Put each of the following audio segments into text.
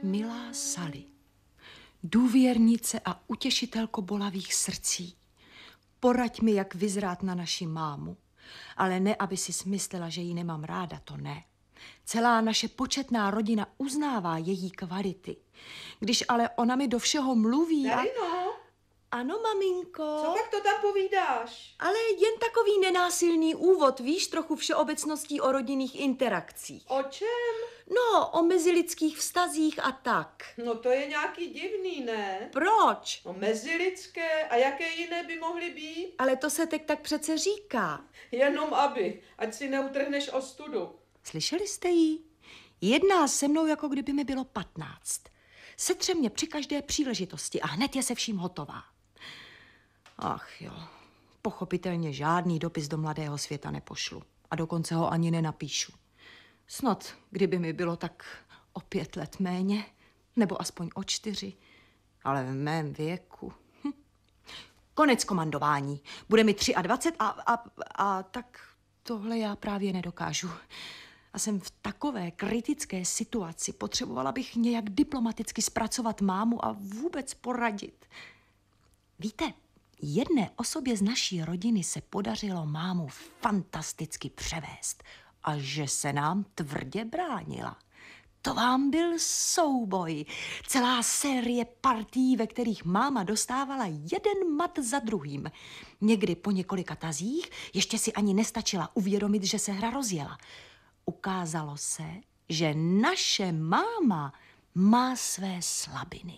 Milá Sally, důvěrnice a utěšitelko bolavých srdcí, poraď mi, jak vyzrát na naši mámu. Ale ne, aby si smyslela, že ji nemám ráda, to ne. Celá naše početná rodina uznává její kvality. Když ale ona mi do všeho mluví Darino? Ano, maminko. Co pak to tam povídáš? Ale jen takový nenásilný úvod, víš, trochu všeobecností o rodinných interakcích. O čem? No, o mezilidských vztazích a tak. No to je nějaký divný, ne? Proč? No mezilidské a jaké jiné by mohly být? Ale to se teď tak přece říká. Jenom aby, ať si neutrhneš ostudu. Slyšeli jste jí? Jedná se mnou, jako kdyby mi bylo 15. Setře mě při každé příležitosti a hned je se vším hotová. Ach jo, pochopitelně žádný dopis do mladého světa nepošlu. A dokonce ho ani nenapíšu. Snad, kdyby mi bylo tak o 5 let méně, nebo aspoň o 4, ale v mém věku. Konec komandování. Bude mi 23 a tak tohle já právě nedokážu. A jsem v takové kritické situaci. Potřebovala bych nějak diplomaticky zpracovat mámu a vůbec poradit. Víte, jedné osobě z naší rodiny se podařilo mámu fantasticky převést a že se nám tvrdě bránila. To vám byl souboj. Celá série partií, ve kterých máma dostávala jeden mat za druhým. Někdy po několika tazích ještě si ani nestačila uvědomit, že se hra rozjela. Ukázalo se, že naše máma má své slabiny.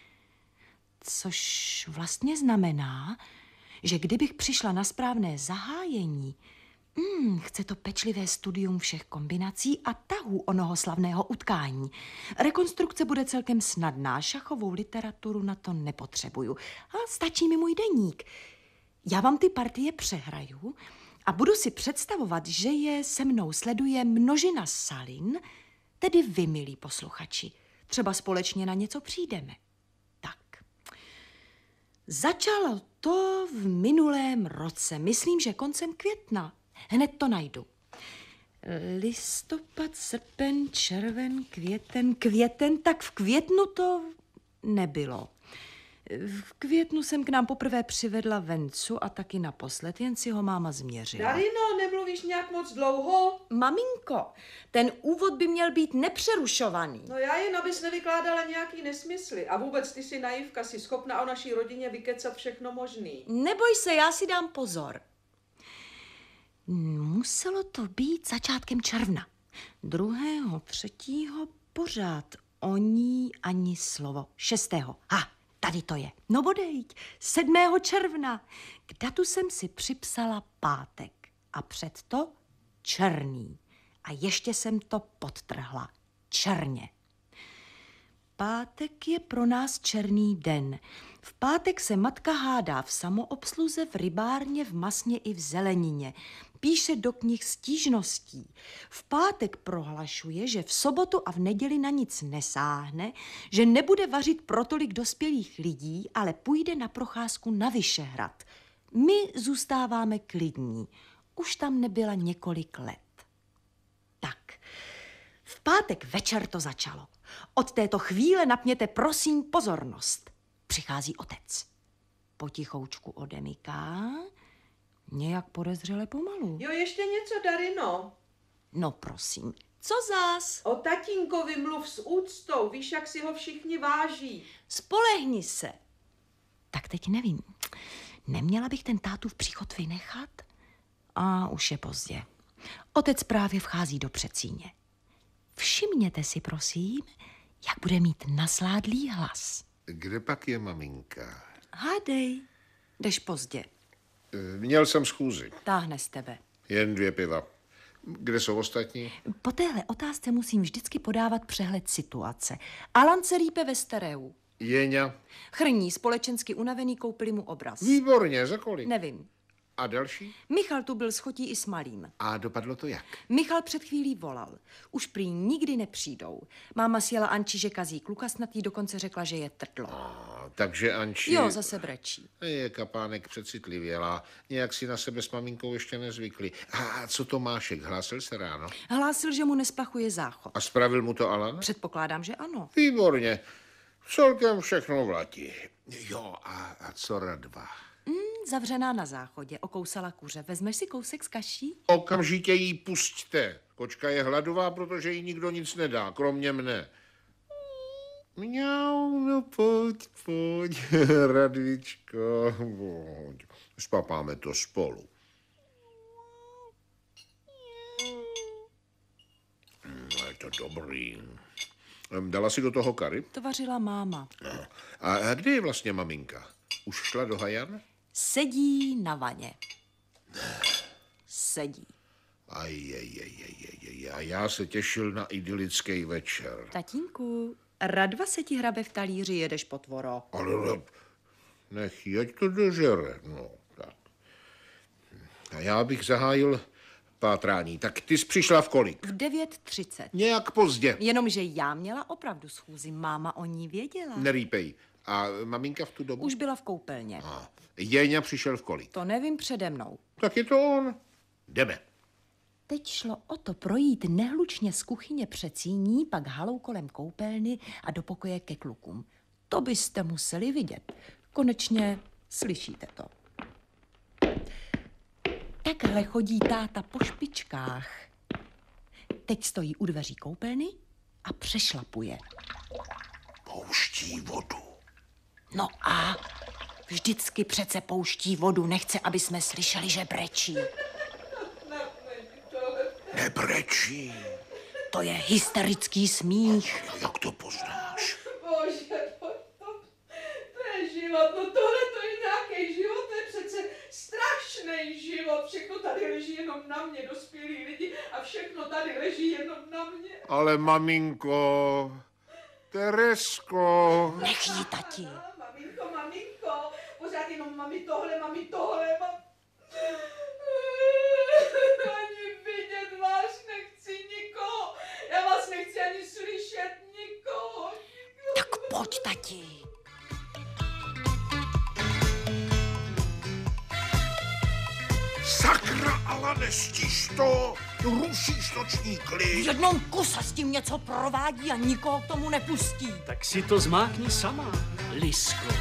Což vlastně znamená, že kdybych přišla na správné zahájení, chce to pečlivé studium všech kombinací a tahů onoho slavného utkání. Rekonstrukce bude celkem snadná, šachovou literaturu na to nepotřebuju. A stačí mi můj deník. Já vám ty partie přehraju a budu si představovat, že je se mnou sleduje množina salin, tedy vy, milí posluchači. Třeba společně na něco přijdeme. Tak. Začalo to v minulém roce, myslím, že koncem května. Hned to najdu. Listopad, srpen, červen, květen, tak v květnu to nebylo. V květnu jsem k nám poprvé přivedla Vencu a taky naposled, jen si ho máma změřila. Darino, nemluvíš nějak moc dlouho? Maminko, ten úvod by měl být nepřerušovaný. No já jen, abys nevykládala nějaký nesmysly. A vůbec ty jsi naivka, jsi schopna o naší rodině vykecat všechno možný. Neboj se, já si dám pozor. Muselo to být začátkem června. 2., 3. pořád o ní ani slovo. 6. Tady to je. No bodejť, 7. června. K datu jsem si připsala pátek. A před to černý. A ještě jsem to podtrhla. Černě. Pátek je pro nás černý den. V pátek se matka hádá v samoobsluze, v rybárně, v masně i v zelenině. Píše do knih stížností. V pátek prohlašuje, že v sobotu a v neděli na nic nesáhne, že nebude vařit pro tolik dospělých lidí, ale půjde na procházku na Vyšehrad. My zůstáváme klidní. Už tam nebyla několik let. Tak, v pátek večer to začalo. Od této chvíle napněte prosím pozornost. Přichází otec. Potichoučku odemyká, nějak podezřele pomalu. Jo, ještě něco, Darino. No prosím, co zás? O tatínkovi mluv s úctou, víš, jak si ho všichni váží. Spolehni se. Tak teď nevím, neměla bych ten tátův příchod vynechat? A už je pozdě. Otec právě vchází do předsíně. Všimněte si, prosím, jak bude mít nasládlý hlas. Kde pak je maminka? Hádej, jdeš pozdě. Měl jsem schůzi. Táhne z tebe. Jen 2 piva. Kde jsou ostatní? Po téhle otázce musím vždycky podávat přehled situace. Alan se lípe ve stereu. Jeňa. Chrní, společensky unavený, koupili mu obraz. Výborně, za kolik? Nevím. A další? Michal tu byl s chotí i s malým. A dopadlo to jak? Michal před chvílí volal. Už prý nikdy nepřijdou. Máma sjela Anči, že kazí kluka, snad jí dokonce řekla, že je trdlo. Takže Anči... Jo, zase brečí. Je kapánek přecitlivělá. Nějak si na sebe s maminkou ještě nezvykli. A co Tomášek? Hlásil se ráno? Hlásil, že mu nesplachuje záchod. A spravil mu to Alan? Předpokládám, že ano. Výborně. Celkem všechno vlatí. Jo, a co Radva? Zavřená na záchodě, okousala kuře. Vezmeš si kousek z kaší? Okamžitě jí pusťte. Kočka je hladová, protože jí nikdo nic nedá, kromě mne. Mňau, no pojď, Radvičko, pojď. Spapáme to spolu. No, je to dobrý. Dala si do toho kary? To vařila máma. A kde je vlastně maminka? Už šla do Hajan? Sedí na vaně. Sedí. A já se těšil na idylický večer. Tatínku, Radva se ti hrabe v talíři, jedeš potvoro. Ale nech jí, ať to dožere. No, tak. A já bych zahájil pátrání. Tak ty jsi přišla v kolik? V 9:30. Nějak pozdě. Jenomže já měla opravdu schůzi, máma o ní věděla. Nerýpej. A maminka v tu dobu? Už byla v koupelně. Jeňa přišel v kolik? To nevím přede mnou. Tak je to on. Jdeme. Teď šlo o to projít nehlučně z kuchyně před síní, pak halou kolem koupelny a do pokoje ke klukům. To byste museli vidět. Konečně slyšíte to. Takhle chodí táta po špičkách. Teď stojí u dveří koupelny a přešlapuje. Pouští vodu. No a vždycky přece pouští vodu, nechce, aby jsme slyšeli, že brečí. Nebrečí. To je hysterický smích. Jak to poznáš? Bože, to je život, no tohle to je nějaký život, to je přece strašný život. Všechno tady leží jenom na mě, dospělí lidi, a všechno tady leží jenom na mě. Ale maminko, Teresko. Nech jí, tati. Maminko, pořád jenom mami tohle. Ani vidět vás nechci nikoho. Já vás nechci ani slyšet nikoho. Tak pojď, tati. Sakra, ale nestíš to. Rušíš noční V klid. jednom kuse s tím něco provádí a nikoho k tomu nepustí. Tak si to zmákni sama, Lisko.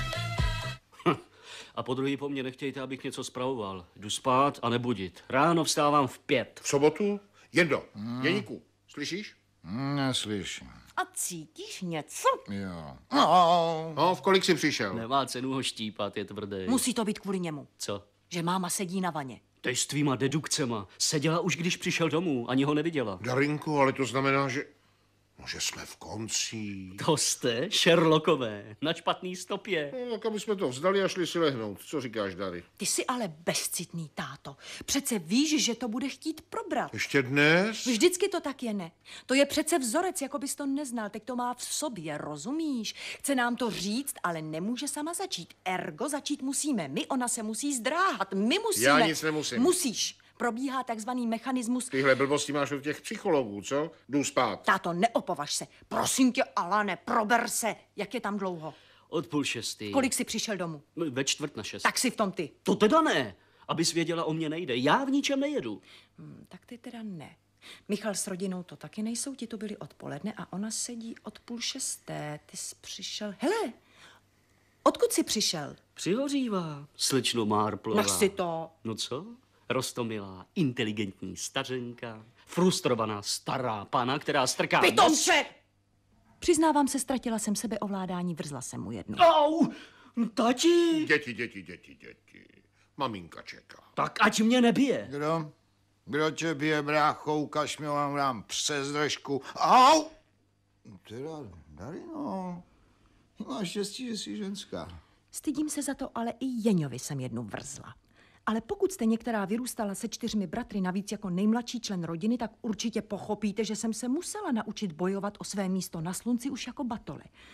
A po druhý po mně nechtějte, abych něco spravoval. Jdu spát a nebudit. Ráno vstávám v 5. V sobotu? Jendo, Jeníku, slyšíš? Neslyším. A cítíš něco? Jo. No, v kolik jsi přišel? Nemá cenu ho štípat, je tvrdý. Musí to být kvůli němu, Co? že máma sedí na vaně. Teď s tvýma dedukcema. Seděla už, když přišel domů, ani ho neviděla. Darinku, ale to znamená, že... No, že jsme v konci. To jste, Sherlockové, na špatný stopě. No, tak aby jsme to vzdali a šli si lehnout. Co říkáš, Dary? Ty jsi ale bezcitný, táto. Přece víš, že to bude chtít probrat. Ještě dnes? Vždycky to tak je, ne? To je přece vzorec, jako bys to neznal, teď to má v sobě, rozumíš? Chce nám to říct, ale nemůže sama začít. Ergo začít musíme my, ona se musí zdráhat, my musíme. Já nic nemusím. Musíš. Probíhá takzvaný mechanismus. Tyhle blbosti máš od těch psychologů, co? Jdu spát. Táto, neopovaž se. Prosím tě, Alane, prober se. Jak je tam dlouho? Od 5:30. Kolik jsi přišel domů? Ve 5:45. Tak si v tom ty. To teda ne. Abys věděla, o mě nejde. Já v ničem nejedu. Tak ty teda ne. Michal s rodinou to taky nejsou, ti to byli odpoledne a ona sedí od 5:30. Ty jsi přišel. Hele, odkud jsi přišel? Přihořívá, slečno Marplová. Nech si to. No co? Rostomilá, inteligentní stařenka, frustrovaná stará pana, která strká... Pitomče! Přiznávám se, ztratila jsem sebeovládání, vrzla jsem mu jednu. Au! Tati! Děti. Maminka čeká. Tak ať mě nebije. Kdo? Kdo tě bije, brácho? Ukaž mi, vám dám přes držku. Au! Teda, Darino, máš štěstí, že jsi ženská. Stydím se za to, ale i Jeňovi jsem jednu vrzla. Ale pokud jste některá vyrůstala se 4 bratry, navíc jako nejmladší člen rodiny, tak určitě pochopíte, že jsem se musela naučit bojovat o své místo na slunci už jako batole.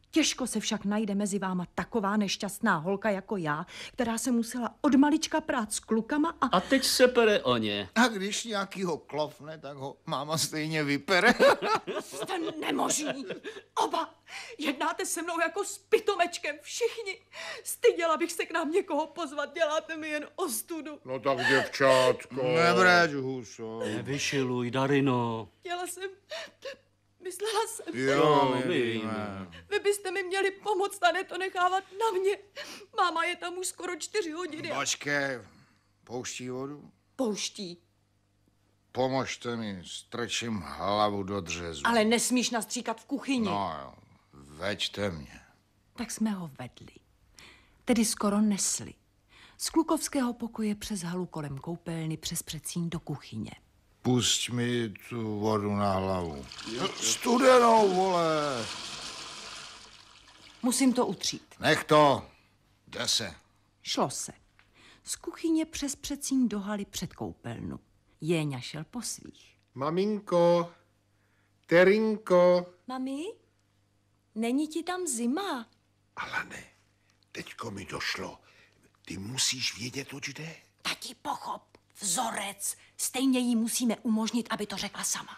Těžko se však najde mezi váma taková nešťastná holka jako já, která se musela od malička prát s klukama a... A teď se pere o ně. A když nějakýho klofne, tak ho máma stejně vypere. Jste nemožní. Oba. Jednáte se mnou jako s pitomečkem. Všichni. Styděla bych se k nám někoho pozvat. Děláte mi jen ostudu. No tak, děvčátko. Nebrať huso. Nevyšiluj, Darino. Chtěla jsem... Myslela jsem... Jo, my my víme. víme. Vy byste mi měli pomoct a ne to nechávat na mě. Máma je tam už skoro 4 hodiny. Počkej, pouští vodu? Pouští. Pomožte mi, strčím hlavu do dřezu. Ale nesmíš nastříkat v kuchyni. No jo, veďte mě. Tak jsme ho vedli. Tedy skoro nesli. Z klukovského pokoje přes halu kolem koupelny přes předsíň do kuchyně. Pusť mi tu vodu na hlavu. Studenou, vole. Musím to utřít. Nech to. Jde se. Šlo se. Z kuchyně přes předsíň do haly před koupelnu. Jéňa šel po svých. Maminko, Terinko. Mami, není ti tam zima? Alane, teďko mi došlo. Ty musíš vědět, oč jde. Tati, pochop. Vzorec. Stejně jí musíme umožnit, aby to řekla sama.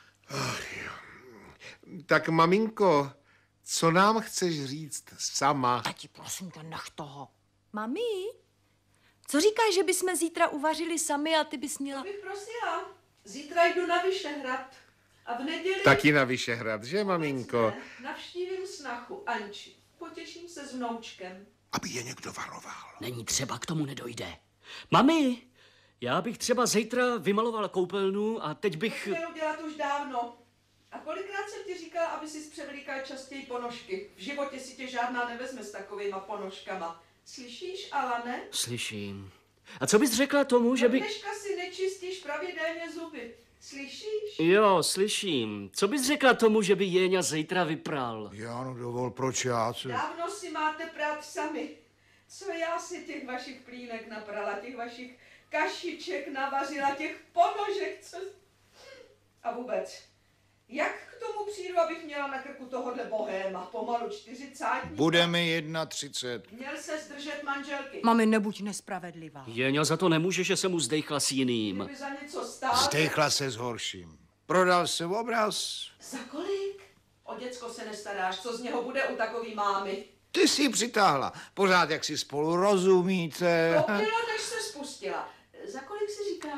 Tak maminko, co nám chceš říct sama? Tati, prosím tě, nech toho. Mami, co říkáš, že bychom zítra uvařili sami a ty bys měla... Bych prosila, zítra jdu na Vyšehrad a v neděli... Taky na Vyšehrad, že maminko? Navštívím snachu Anči. Potěším se s vnoučkem. Aby je někdo varoval. Není třeba, k tomu nedojde. Mami, já bych třeba zítra vymaloval koupelnu a teď bych... Měl dělat už dávno. A kolikrát jsem ti říkala, aby si převlíkal častěji ponožky. V životě si tě žádná nevezme s takovýma ponožkama. Slyšíš, Alane? Slyším. A co bys řekla tomu, že by... Dneška si nečistíš pravidelně zuby. Slyšíš? Jo, slyším. Co bys řekla tomu, že by Jéňa zítra vypral? Jáno, dovol, proč já? Co? Dávno si máte prát sami. Co já si těch vašich plínek naprala, těch vašich kašiček navařila, těch ponožek, co... A vůbec, jak k tomu přijdu, abych měla na krku tohohle bohéma, pomalu 40. Bude mi 31. Měl se zdržet manželky. Mami, nebuď nespravedlivá. Jéňa za to nemůže, že se mu zdejchla s jiným. Kdyby za něco stál... Zdechla se s horším. Prodal se obraz. Za kolik? O děcko se nestaráš, co z něho bude u takový mámy? Ty si ji přitáhla. Pořád, jak si spolu rozumíte. To bylo, než se spustila. Za kolik jsi říkal?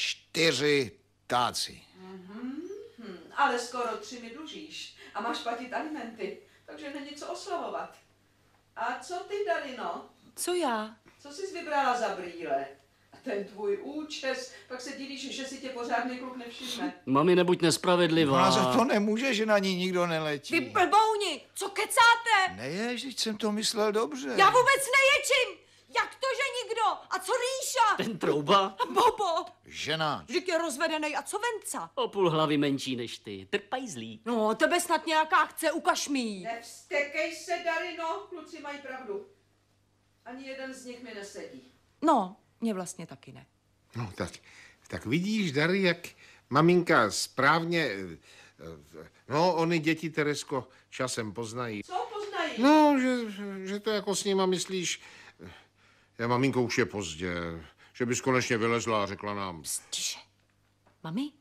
4 táci. Ale skoro 3 mi dlužíš a máš platit alimenty, takže není co oslavovat. A co ty, Darino? Co já? Co jsi vybrala za brýle? A ten tvůj účes, pak se divíš, že si tě pořádný kluk nevšimne. Mami, nebuď nespravedlivá. Ona za to nemůže, že na ní nikdo neletí. Vy blbouni, co kecáte? Neješ, teď jsem to myslel dobře. Já vůbec neječím! Jak to, že nikdo? A co Ríša? Ten trouba Bobo, Žena. že je rozvedenej a co Venca? o půl hlavy menší než ty. Trpajzlí. No, tebe snad nějaká chce, ukaž mi jí. Nevstekej se, Darino, kluci mají pravdu. Ani jeden z nich mi nesedí. No, mě vlastně taky ne. No tak vidíš, Dary, jak maminka správně... No, oni děti, Teresko, časem poznají. Co poznají? No, že to jako s nima myslíš... Já, maminko, už je pozdě. Že bys konečně vylezla a řekla nám. Tiše. Mami,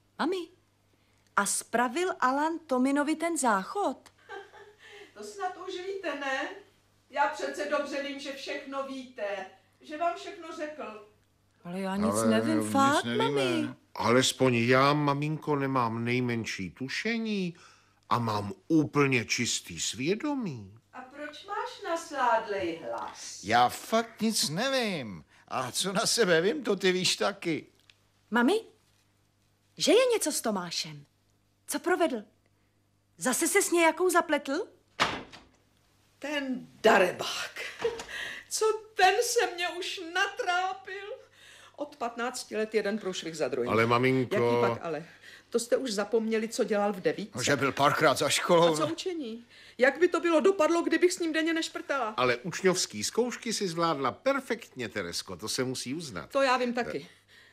a spravil Alan Tominovi ten záchod? To snad už víte, ne? Já přece dobře vím, že všechno víte. Že vám všechno řekl. Ale já nic Ale nevím, nic fakt, nevíme. mami. Alespoň já, maminko, nemám nejmenší tušení a mám úplně čistý svědomí. A proč máš nasládlej hlas? Já fakt nic nevím. A co na sebe vím, to ty víš taky. Mami, že je něco s Tomášem? Co provedl? Zase se s nějakou zapletl? Ten darebák. Co ten se mě už natrápil? Od 15 let jeden průšvih za druhým. Ale maminko... Jaký pak ale? To jste už zapomněli, co dělal v 9. No, že byl párkrát za školou. A co učení? Jak by to bylo dopadlo, kdybych s ním denně nešprtala? Ale učňovský zkoušky si zvládla perfektně, Teresko, to se musí uznat. To já vím taky.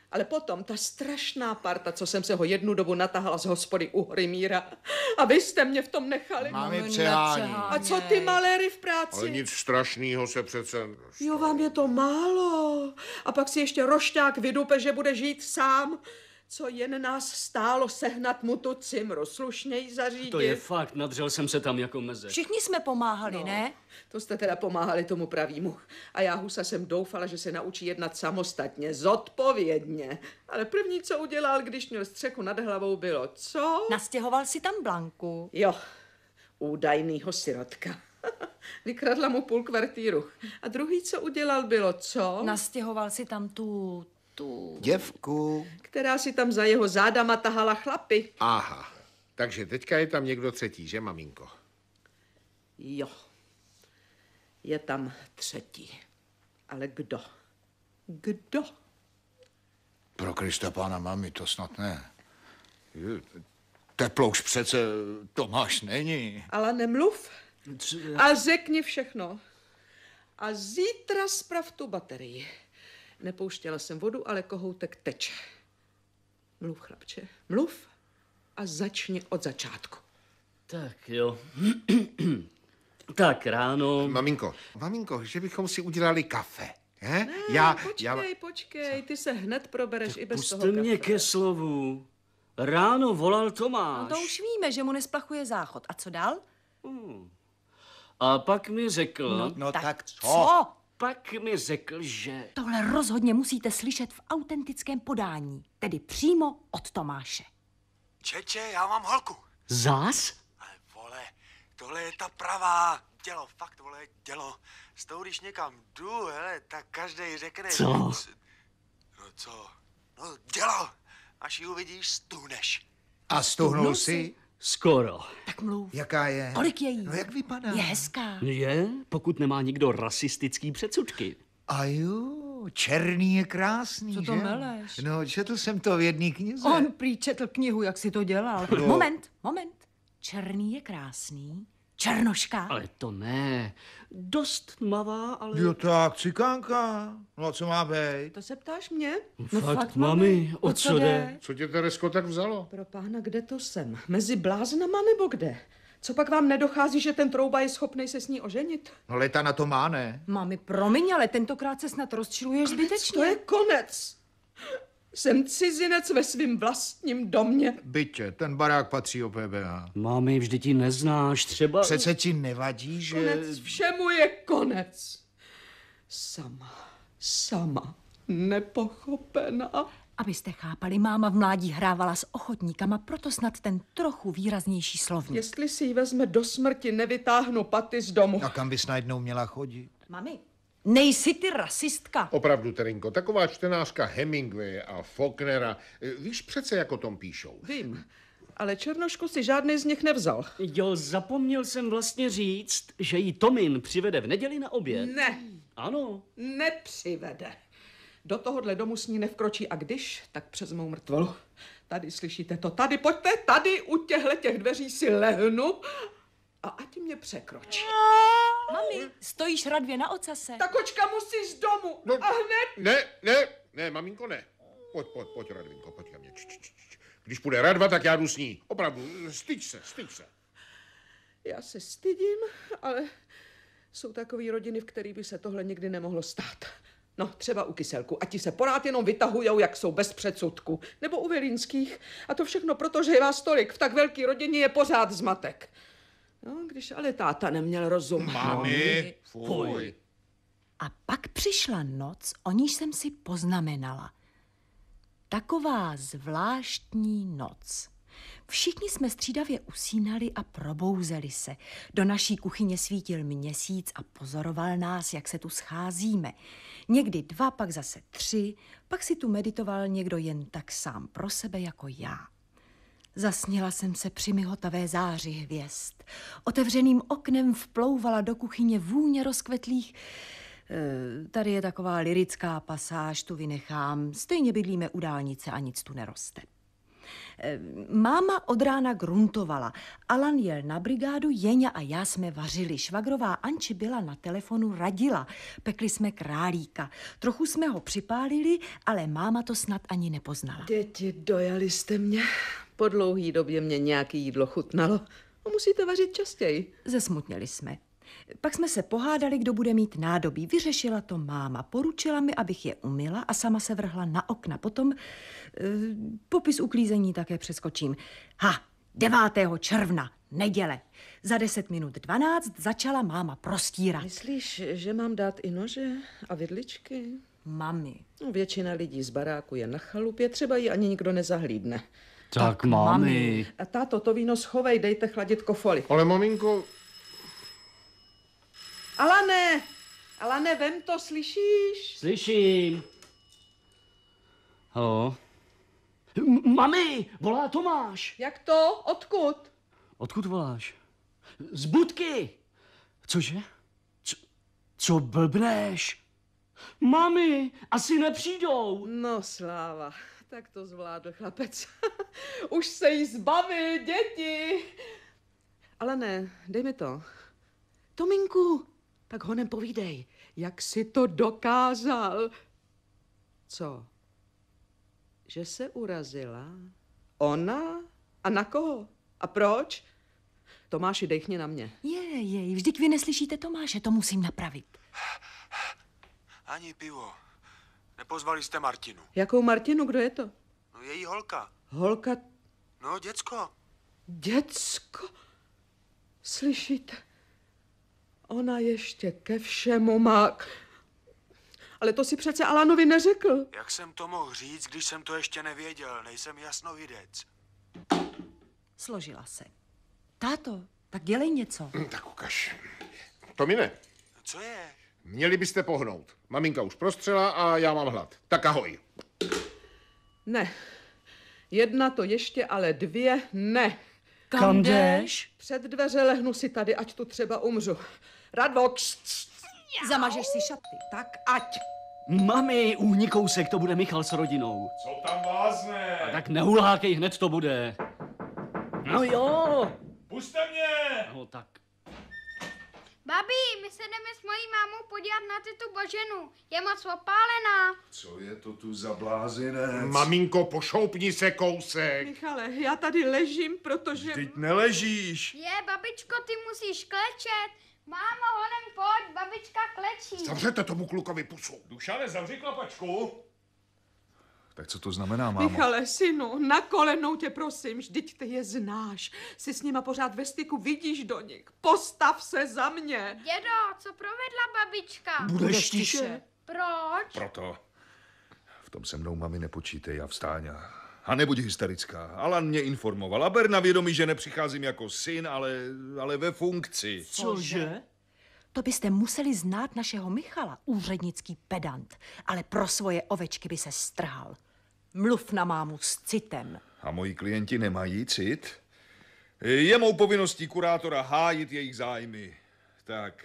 Ale potom ta strašná parta, co jsem se ho jednu dobu natahala z hospody u Hrymíra. A vy jste mě v tom nechali. Mami, přehání. A co ty maléry v práci? Ale nic strašného se přece... Jo, vám je to málo. A pak si ještě rošťák vydupe, že bude žít sám. Co jen nás stálo sehnat mu tu cimru, slušněji zařídit. To je fakt, nadřel jsem se tam jako meze. Všichni jsme pomáhali, ne? To jste teda pomáhali tomu pravýmu. A já, husa, jsem doufala, že se naučí jednat samostatně, zodpovědně. Ale první, co udělal, když měl střechu nad hlavou, bylo co? Nastěhoval si tam Blanku. Jo, údajnýho sirotka. Vykradla mu půl kvartíru. A druhý, co udělal, bylo co? Nastěhoval si tam tu... Děvku. Která si tam za jeho zádama tahala chlapy. Aha, takže teďka je tam někdo třetí, že, maminko? Jo, je tam třetí. Ale kdo? Kdo? Pro Krista pána, mami, to snad ne. Teplouš přece Tomáš není. Ale nemluv. A řekni všechno. A zítra sprav tu baterii. Nepouštěla jsem vodu, ale kohoutek teče. Mluv, chlapče, mluv a začni od začátku. Tak jo. Tak ráno... Maminko, že bychom si udělali kafe, he? Ne, počkej, ty se hned probereš i bez toho Pusťte mě kafe. ke slovu. Ráno volal Tomáš. No to už víme, že mu nesplachuje záchod. A co dál? A pak mi řekl... No tak co? Co? Pak mi řekl, že... Tohle rozhodně musíte slyšet v autentickém podání, tedy přímo od Tomáše. Čeče, já mám holku. Zás? Ale vole, tohle je ta pravá. Dělo, fakt, vole, dělo. S tou, když někam jdu, hele, tak každej řekne... Co? No co? No dělo. Až ji uvidíš, stuhneš. A stuhnul si? Skoro. Tak mluv. Jaká je? Kolik je jí? No jak vypadá? Je hezká. Je, pokud nemá nikdo rasistický předsudky. A jo, černý je krásný, Co to že? meleš? No, četl jsem to v jedné knize. On prý četl knihu, jak si to dělal. Moment. Černý je krásný. Černoška. Ale to ne. Dost tmavá, ale... Jo tak, cikánka. No, co má být? To se ptáš mě? No fakt, mami, o co jde? Co tě, Teresko, tak vzalo? Pro pána, kde to jsem? Mezi bláznama nebo kde? Co pak vám nedochází, že ten trouba je schopný se s ní oženit? No, Leta na to má, ne? Mami, promiň, ale tentokrát se snad rozčiluješ To zbytečně. je konec. Jsem cizinec ve svým vlastním domě. Bytě, ten barák patří o PBA. Mami, vždyť ji neznáš, třeba... Přece ti nevadí, že... Konec, všemu je konec. Sama, nepochopená. Abyste chápali, máma v mládí hrávala s ochotníkama, proto snad ten trochu výraznější slovník. Jestli si ji vezme do smrti, nevytáhnu paty z domu. A kam bys najednou měla chodit? Mami, nejsi ty rasistka. Opravdu, Terinko, taková čtenářka Hemingway a Faulknera, víš přece, jak o tom píšou. Vím, ale Černošku si žádný z nich nevzal. Jo, zapomněl jsem vlastně říct, že jí Tomin přivede v neděli na oběd. Ne, Ano. nepřivede. Do tohohle domu s ní nevkročí a když, tak přes mou mrtvolu. Tady slyšíte to, tady pojďte, tady u těch dveří si lehnu a ať mě překročí. Mami, stojíš radvě na ocase. Ta kočka musí z domu a hned. Ne, maminko, ne. Pojď, Radvinko, pojď ke mně. Když půjde Radva, tak já jdu s ní. Opravdu, styď se. Já se stydím, ale jsou takové rodiny, v kterých by se tohle nikdy nemohlo stát. No, třeba u Kyselku. A ti se porád jenom vytahujou, jak jsou bez předsudku. Nebo u Vilínských. A to všechno proto, že je vás tolik. V tak velké rodině je pořád zmatek. No, když ale táta neměl rozum. Mami, fuj. A pak přišla noc, o níž jsem si poznamenala. Taková zvláštní noc. Všichni jsme střídavě usínali a probouzeli se. Do naší kuchyně svítil měsíc a pozoroval nás, jak se tu scházíme. Někdy 2, pak zase 3, pak si tu meditoval někdo jen tak sám pro sebe jako já. Zasněla jsem se při mihotavé záři hvězd. Otevřeným oknem vplouvala do kuchyně vůně rozkvetlých... Tady je taková lyrická pasáž, tu vynechám. Stejně bydlíme u dálnice a nic tu neroste. Máma od rána gruntovala. Alan jel na brigádu, Jeňa a já jsme vařili. Švagrová Anči byla na telefonu, radila. Pekli jsme králíka. Trochu jsme ho připálili, ale máma to snad ani nepoznala. Děti, dojali jste mě. Po dlouhý době mě nějaké jídlo chutnalo. Musíte vařit častěji. Zesmutněli jsme. Pak jsme se pohádali, kdo bude mít nádobí. Vyřešila to máma. Poručila mi, abych je umyla a sama se vrhla na okna. Potom popis uklízení také přeskočím. 9. června, neděle. Za 10 minut 12 začala máma prostírat. Myslíš, že mám dát i nože a vidličky? Mami. No, většina lidí z baráku je na chalupě, třeba ji ani nikdo nezahlídne. Tak mami. A táto, to víno schovej, dejte chladit kofoli. Ale maminko, Alane, vem to, slyšíš? Slyším. Haló? Mami, volá Tomáš. Jak to? Odkud? Odkud voláš? Z budky. Cože? Co blbneš? Mami, asi nepřijdou. No sláva, tak to zvládl chlapec. Už se jí zbavil, děti. Alane, dej mi to. Tominku, tak honem povídej, jak jsi to dokázal. Co? Že se urazila? Ona? A na koho? A proč? Tomáši, dejchni na mě. Jej, vždyť vy neslyšíte Tomáše, to musím napravit. Ani pivo. Nepozvali jste Martinu. Jakou Martinu, kdo je to? No její holka. Holka, No, děcko. děcko. Slyšíte? Ona ještě ke všemu má... Ale to si přece Alanovi neřekl. Jak jsem to mohl říct, když jsem to ještě nevěděl? Nejsem jasnovidec. Složila se. Táto, tak dělej něco. tak ukaž. Tomine, Co je? měli byste pohnout. Maminka už prostřela a já mám hlad. Tak ahoj. Ne. Jedna to ještě, ale 2 ne. Kam jdeš? Před dveře lehnu si tady, ať tu třeba umřu. Radvo, Zamažeš si šaty. tak ať. Mami, uhni kousek, to bude Michal s rodinou. Co tam vázne? A tak nehulákej, hned to bude. No jo. Puste mě! No tak. Babi, my se jdeme s mojí mámou podívat na tu Boženu. Je moc opálená. Co je to tu za blázinec? Maminko, pošoupni se kousek. Michale, já tady ležím, protože... Teď neležíš. Babičko, ty musíš klečet. Mámo, honem pojď, babička klečí. Zavřete tomu klukovi pusu. Dušane, zavři klapačku. Tak co to znamená, mámo? Michale, synu, na kolenou tě prosím, vždyť ty je znáš. Jsi s nima pořád ve styku, vidíš do nich. Postav se za mě. Dědo, co provedla babička? Budeš tiše. Proč? Proto. V tom se mnou, mami, nepočítej, já vstáň a nebuď hysterická. Alan mě informoval a ber na vědomí, že nepřicházím jako syn, ale ve funkci. Cože? To byste museli znát našeho Michala, úřednický pedant, ale pro svoje ovečky by se strhal. Mluv na mámu s citem. A moji klienti nemají cit? Je mou povinností kurátora hájit jejich zájmy. Tak,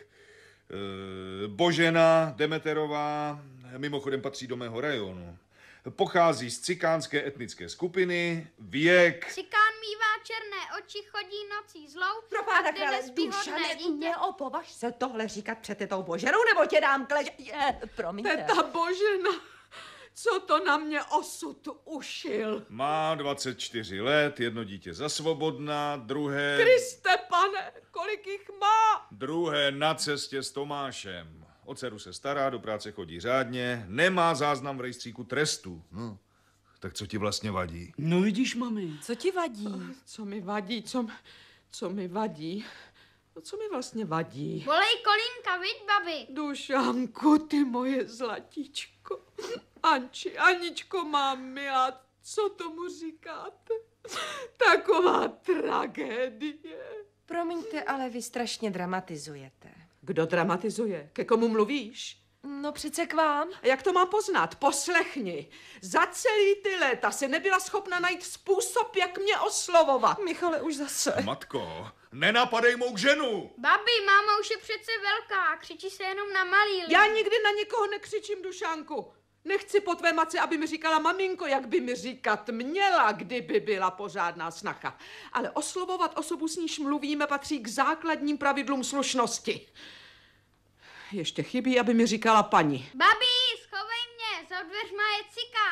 Božena Demeterová, mimochodem patří do mého rajonu. Pochází z cikánské etnické skupiny, věk... Cikán mívá černé oči, chodí nocí zlou. Pro pána a jde krále, nespí hodné Dušane, dítě. neopovaž se tohle říkat před tetou Boženou, nebo tě dám kleč... Promiňte. Teta Božena, co to na mě osud ušil? Má 24 let, jedno dítě za svobodná, druhé... Kriste, pane, kolik jich má? Druhé na cestě s Tomášem. O dceru se stará, do práce chodí řádně, nemá záznam v rejstříku trestů. No, tak co ti vlastně vadí? No vidíš, mami. Co ti vadí? Co mi vadí, co mi vadí? No, co mi vlastně vadí? Volej kolínka, viď, babi? Dušanku, ty moje zlatíčko. Anči, Aničko, mami, a co tomu říkáte? Taková tragédie. Promiňte, ale vy strašně dramatizujete. Kdo dramatizuje? Ke komu mluvíš? No přece k vám. A jak to mám poznat? Poslechni. Za celý ty léta se nebyla schopna najít způsob, jak mě oslovovat. Michale, už zase. Matko, nenapadej mou ženu! Babi, máma už je přece velká, křičí se jenom na malý lidi. Já nikdy na nikoho nekřičím, Dušánku. Nechci po tvé matce, aby mi říkala maminko, jak by mi říkat měla, kdyby byla pořádná snacha. Ale oslovovat osobu, s níž mluvíme, patří k základním pravidlům slušnosti. Ještě chybí, aby mi říkala paní. Babi, schovej mě, za dveřma je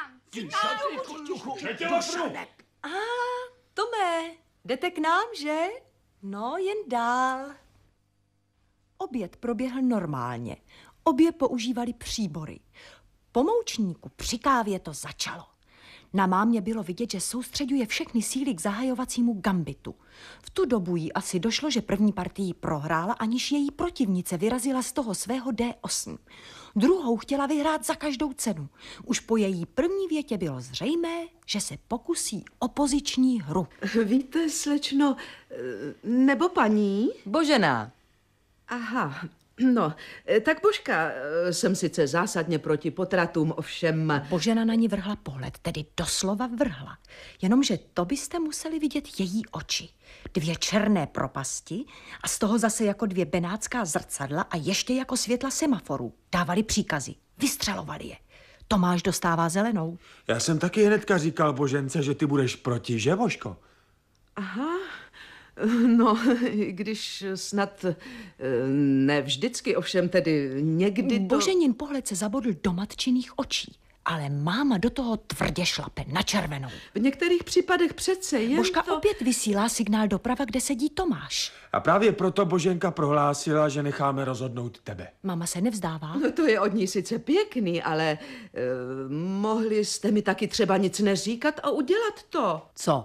cikám. Tome, jdete k nám, že? No, jen dál. Oběd proběhl normálně. Obě používali příbory. Po moučníku při kávě to začalo. Na mámě bylo vidět, že soustředuje všechny síly k zahajovacímu gambitu. V tu dobu jí asi došlo, že první partii prohrála, aniž její protivnice vyrazila z toho svého D8. Druhou chtěla vyhrát za každou cenu. Už po její první větě bylo zřejmé, že se pokusí o poziční hru. Víte, slečno, nebo paní? Božena. Aha, no, tak Božka, jsem sice zásadně proti potratům, ovšem... Božena na ní vrhla pohled, tedy doslova vrhla. Jenomže to byste museli vidět její oči. 2 černé propasti a z toho zase jako 2 benátská zrcadla a ještě jako světla semaforů. Dávali příkazy, vystřelovali je. Tomáš dostává zelenou. Já jsem taky hnedka říkal Božence, že ty budeš proti, že, Božko? Aha, no, když snad ne vždycky, ovšem tedy někdy to... Boženin pohled se zabodl do matčiných očí, ale máma do toho tvrdě šlape na červenou. V některých případech přece jen Božka to... opět vysílá signál doprava, kde sedí Tomáš. A právě proto Boženka prohlásila, že necháme rozhodnout tebe. Mama se nevzdává. No to je od ní sice pěkný, ale mohli jste mi taky třeba nic neříkat a udělat to. Co?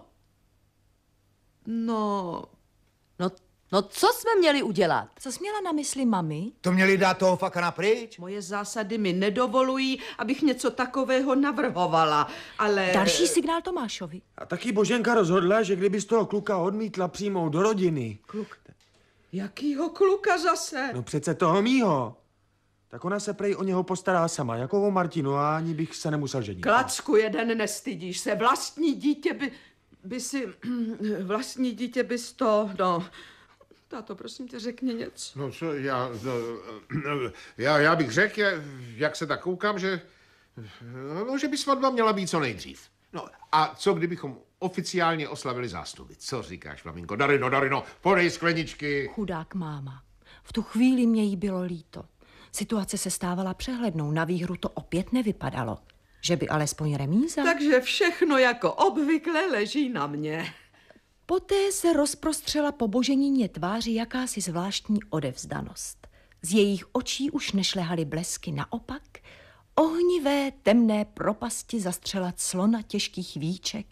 No... No co jsme měli udělat? Co jsi měla na mysli, mami? To měli dát toho faka pryč? Moje zásady mi nedovolují, abych něco takového navrhovala, ale... Další signál Tomášovi. A taky Boženka rozhodla, že kdyby z toho kluka odmítla přijmout do rodiny. Kluk... Jakýho kluka zase? No přece toho mýho. Tak ona se prej o něho postará sama, jako o Martinu, a ani bych se nemusel ženit. Klacku jeden, nestydíš se. Vlastní dítě by si... Vlastní dítě bys to... No... Táto, prosím tě, řekni něco. No co, já bych řekl, jak se tak koukám, že by svatba měla být co nejdřív. No a co kdybychom oficiálně oslavili zástupy? Co říkáš, maminko? Darino, podej skleničky. Chudák máma. V tu chvíli mě jí bylo líto. Situace se stávala přehlednou, na výhru to opět nevypadalo. Že by alespoň remíza? Takže všechno jako obvykle leží na mě. Poté se rozprostřela po Boženině tváři jakási zvláštní odevzdanost. Z jejich očí už nešlehaly blesky, naopak ohnivé temné propasti zastřela clona těžkých víček.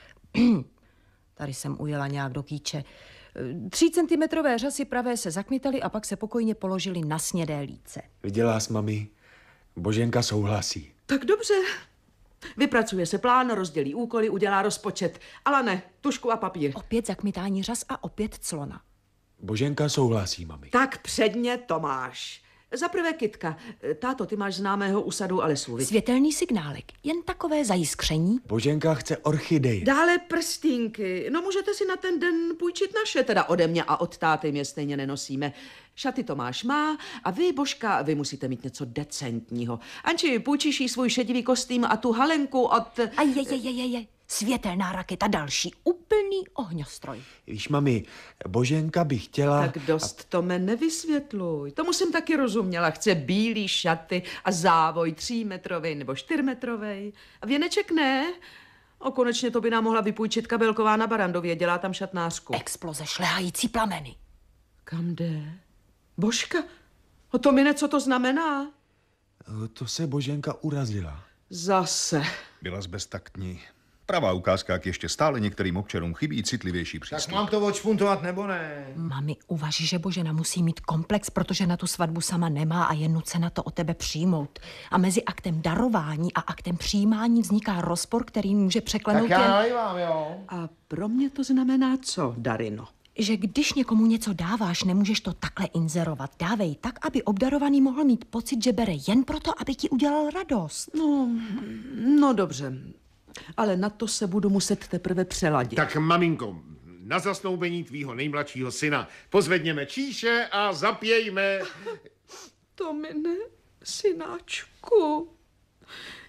Tady jsem ujela nějak do kýče. 3 centimetrové řasy pravé se zakmitaly a pak se pokojně položily na snědé líce. Viděla jsi, mami? Boženka souhlasí. Tak dobře. Vypracuje se plán, rozdělí úkoly, udělá rozpočet. Ale ne, tužku a papír. Opět zakmitání řas a opět clona. Boženka souhlasí, mami. Tak předně Tomáš. Za prvé Kytka. Táto, ty máš známého u sadu a lesů. Světelný signálek, jen takové zajiskření. Boženka chce orchideje. Dále prstínky. No můžete si na ten den půjčit naše, teda ode mě a od táty, mě stejně nenosíme. Šaty Tomáš má a vy, Božka, vy musíte mít něco decentního. Anči, půjčíš jí svůj šedivý kostým a tu halenku od... A je. Světelná raketa, další úplný ohňostroj. Víš, mami, Boženka by chtěla... Tak dost to mě nevysvětluj. Tomu jsem taky rozuměla. Chce bílý šaty a závoj 3metrovej nebo 4metrovej. A věneček ne. O, konečně to by nám mohla vypůjčit Kabelková na Barandově, dělá tam šatnářku. Exploze, šlehající plameny. Kam jde? Božka? O to mi co to znamená? To se Boženka urazila. Zase. Byla beztaktní. Pravá ukázka, jak ještě stále některým občanům chybí citlivější přístup. Tak mám to odšpuntovat nebo ne? Mami, uvaž, že Božena musí mít komplex, protože na tu svatbu sama nemá a je nucena to od tebe přijmout. A mezi aktem darování a aktem přijímání vzniká rozpor, který může překlenout Tak já nalívám, jo. A pro mě to znamená co, Darino? Že když někomu něco dáváš, nemůžeš to takhle inzerovat. Dávej tak, aby obdarovaný mohl mít pocit, že bere jen proto, aby ti udělal radost. No dobře. Ale na to se budu muset teprve přeladit. Tak maminko, na zasnoubení tvýho nejmladšího syna pozvedněme číše a zapějme. To mi ne, synáčku.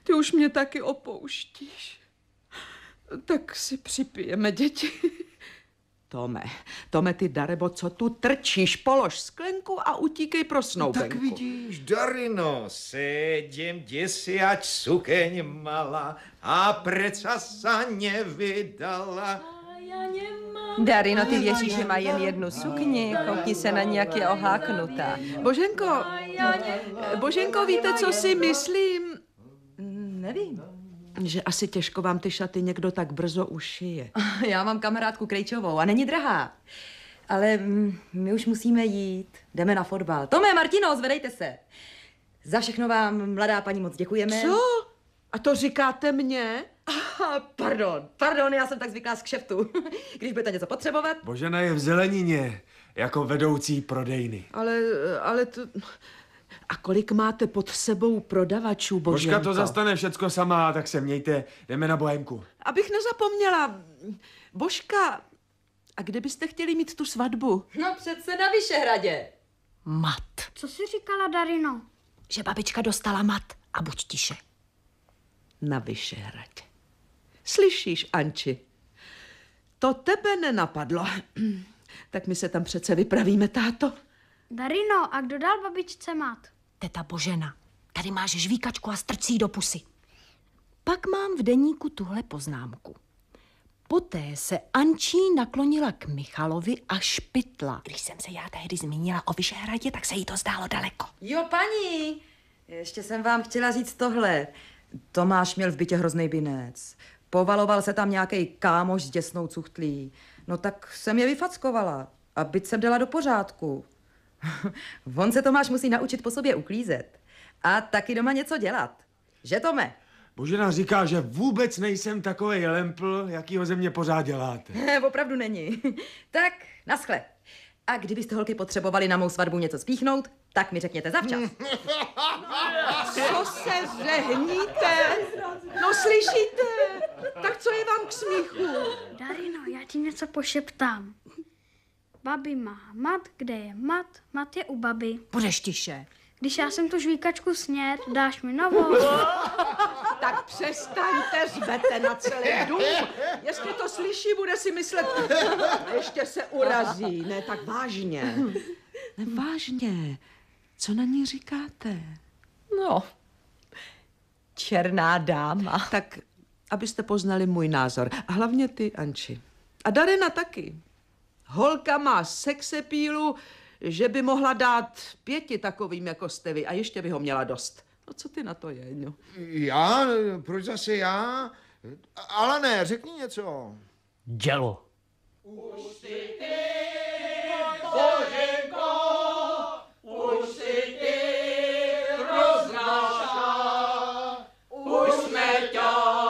ty už mě taky opouštíš. Tak si připijeme, děti. Tome, ty Darebo, co tu trčíš? Polož sklenku a utíkej pro snoubenku. Tak vidíš, Darino, sedím děsi, ať sukeň mala a preca sa nevydala. Darino, ty věříš, že má jen jednu sukni? Koukni se na ní, jak je oháknutá. Boženko, víte, co si myslím? Nevím. Že asi těžko vám ty šaty někdo tak brzo ušije. Já mám kamarádku Krejčovou a není drahá. Ale my už musíme jít. Jdeme na fotbal. Tome, Martino, zvedejte se. Za všechno vám, mladá paní, moc děkujeme. Co? A to říkáte mně? Pardon, já jsem tak zvyklá z kšeftu. Když budete něco potřebovat. Božena je v zelenině, jako vedoucí prodejny. Ale to... A kolik máte pod sebou prodavačů, Boženko? Božka to zastane všecko sama, tak se mějte, jdeme na Bohémku. Abych nezapomněla, Božka, a kde byste chtěli mít tu svatbu? No přece na Vyšehradě. Mat. Co jsi říkala, Darino? Že babička dostala mat a buď tiše. Na Vyšehradě. Slyšíš, Anči? To tebe nenapadlo. Tak my se tam přece vypravíme, táto. Darino, a kdo dal babičce mat? Teta Božena, tady máš žvíkačku a strč jí do pusy. Pak mám v deníku tuhle poznámku. Poté se Ančí naklonila k Michalovi a špitla. Když jsem se já tehdy zmínila o Vyšehradě, tak se jí to zdálo daleko. Jo, paní, ještě jsem vám chtěla říct tohle. Tomáš měl v bytě hrozný binec. Povaloval se tam nějaký kámoš s děsnou cuchtlí. No tak jsem je vyfackovala a byt jsem dala do pořádku. On se Tomáš musí naučit po sobě uklízet. A taky doma něco dělat. Že, Tome? Božena říká, že vůbec nejsem takovej lempl, jakýho ze mě pořád děláte. Opravdu není. Tak, naschle. A kdybyste, holky, potřebovali na mou svatbu něco spíchnout, tak mi řekněte zavčas. Co se řehníte? No slyšíte? Tak co je vám k smíchu? Darino, já ti něco pošeptám. Babi má mat, kde je mat? Mat je u babi. Budeš tiše. Když já jsem tu žvíkačku sněd, dáš mi novou. Tak přestaňte, řvete na celý dům. Jestli to slyší, bude si myslet, ještě se urazí. Ne, tak vážně. Vážně. Co na ní říkáte? No, černá dáma. Tak, abyste poznali můj názor. A hlavně ty, Anči. A Darina taky. Holka má sexepílu, že by mohla dát 5 takovým, jako jste vy. A ještě by ho měla dost. No co ty na to, Jeňo? Já? Proč zase já? Ale ne, řekni něco. Dělo. Už si ty, Boženko, už si ty roznáša, už jsme tě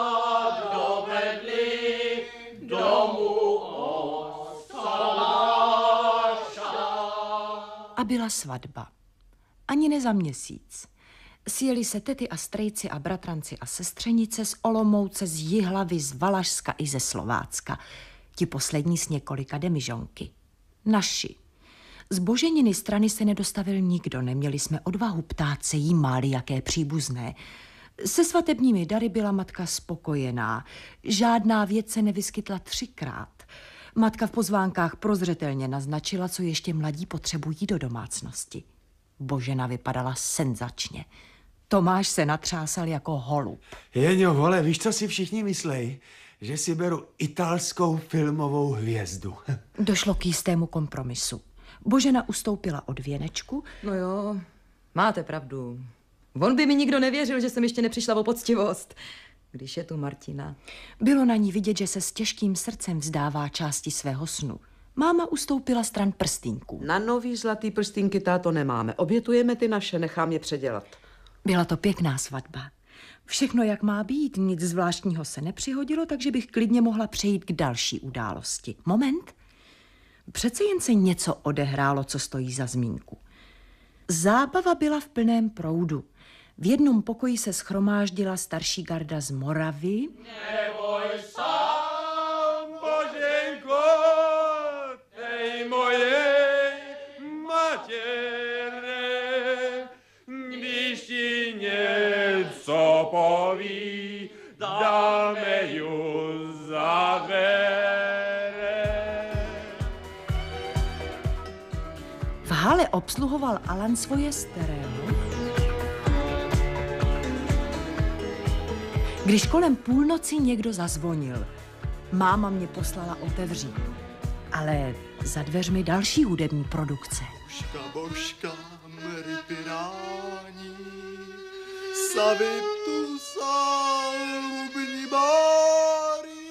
dovedli domů od Saláša. A byla svatba. Ani ne za měsíc. Sjeli se tety a strejci a bratranci a sestřenice z Olomouce, z Jihlavy, z Valašska i ze Slovácka. Ti poslední s několika demižonky. Naši. Z Boženiny strany se nedostavil nikdo, neměli jsme odvahu ptát se jí, máli jaké příbuzné. Se svatebními dary byla matka spokojená. Žádná věc se nevyskytla 3krát. Matka v pozvánkách prozřetelně naznačila, co ještě mladí potřebují do domácnosti. Božena vypadala senzačně. Tomáš se natřásal jako holub. Jeňo, vole, víš, co si všichni myslej? Že si beru italskou filmovou hvězdu. Došlo k jistému kompromisu. Božena ustoupila od věnečku. No jo, máte pravdu. On by mi nikdo nevěřil, že jsem ještě nepřišla o poctivost. Když je tu Martina. Bylo na ní vidět, že se s těžkým srdcem vzdává části svého snu. Máma ustoupila stran prstýnků. Na nový zlatý prstýnky, táto, nemáme. Obětujeme ty naše, nechám je předělat. Byla to pěkná svatba. Všechno, jak má být, nic zvláštního se nepřihodilo, takže bych klidně mohla přejít k další události. Moment. Přece jen se něco odehrálo, co stojí za zmínku. Zábava byla v plném proudu. V jednom pokoji se shromáždila starší garda z Moravy. Neboj sám, Boženko, tej moje matěre, když ti něco poví. hale obsluhoval Alan svoje stereo. Když kolem půlnoci někdo zazvonil, máma mě poslala otevřít. Ale za dveřmi další hudební produkce. Božka, božka, ripirání, savitu salubni bari,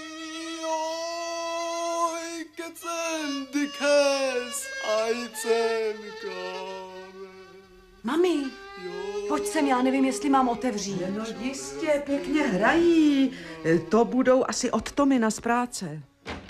oj, kecen dikes, ajcen kame. Mami, pojď sem, já nevím, jestli mám otevřít. No jistě, pěkně hrají. To budou asi od Tomina z práce.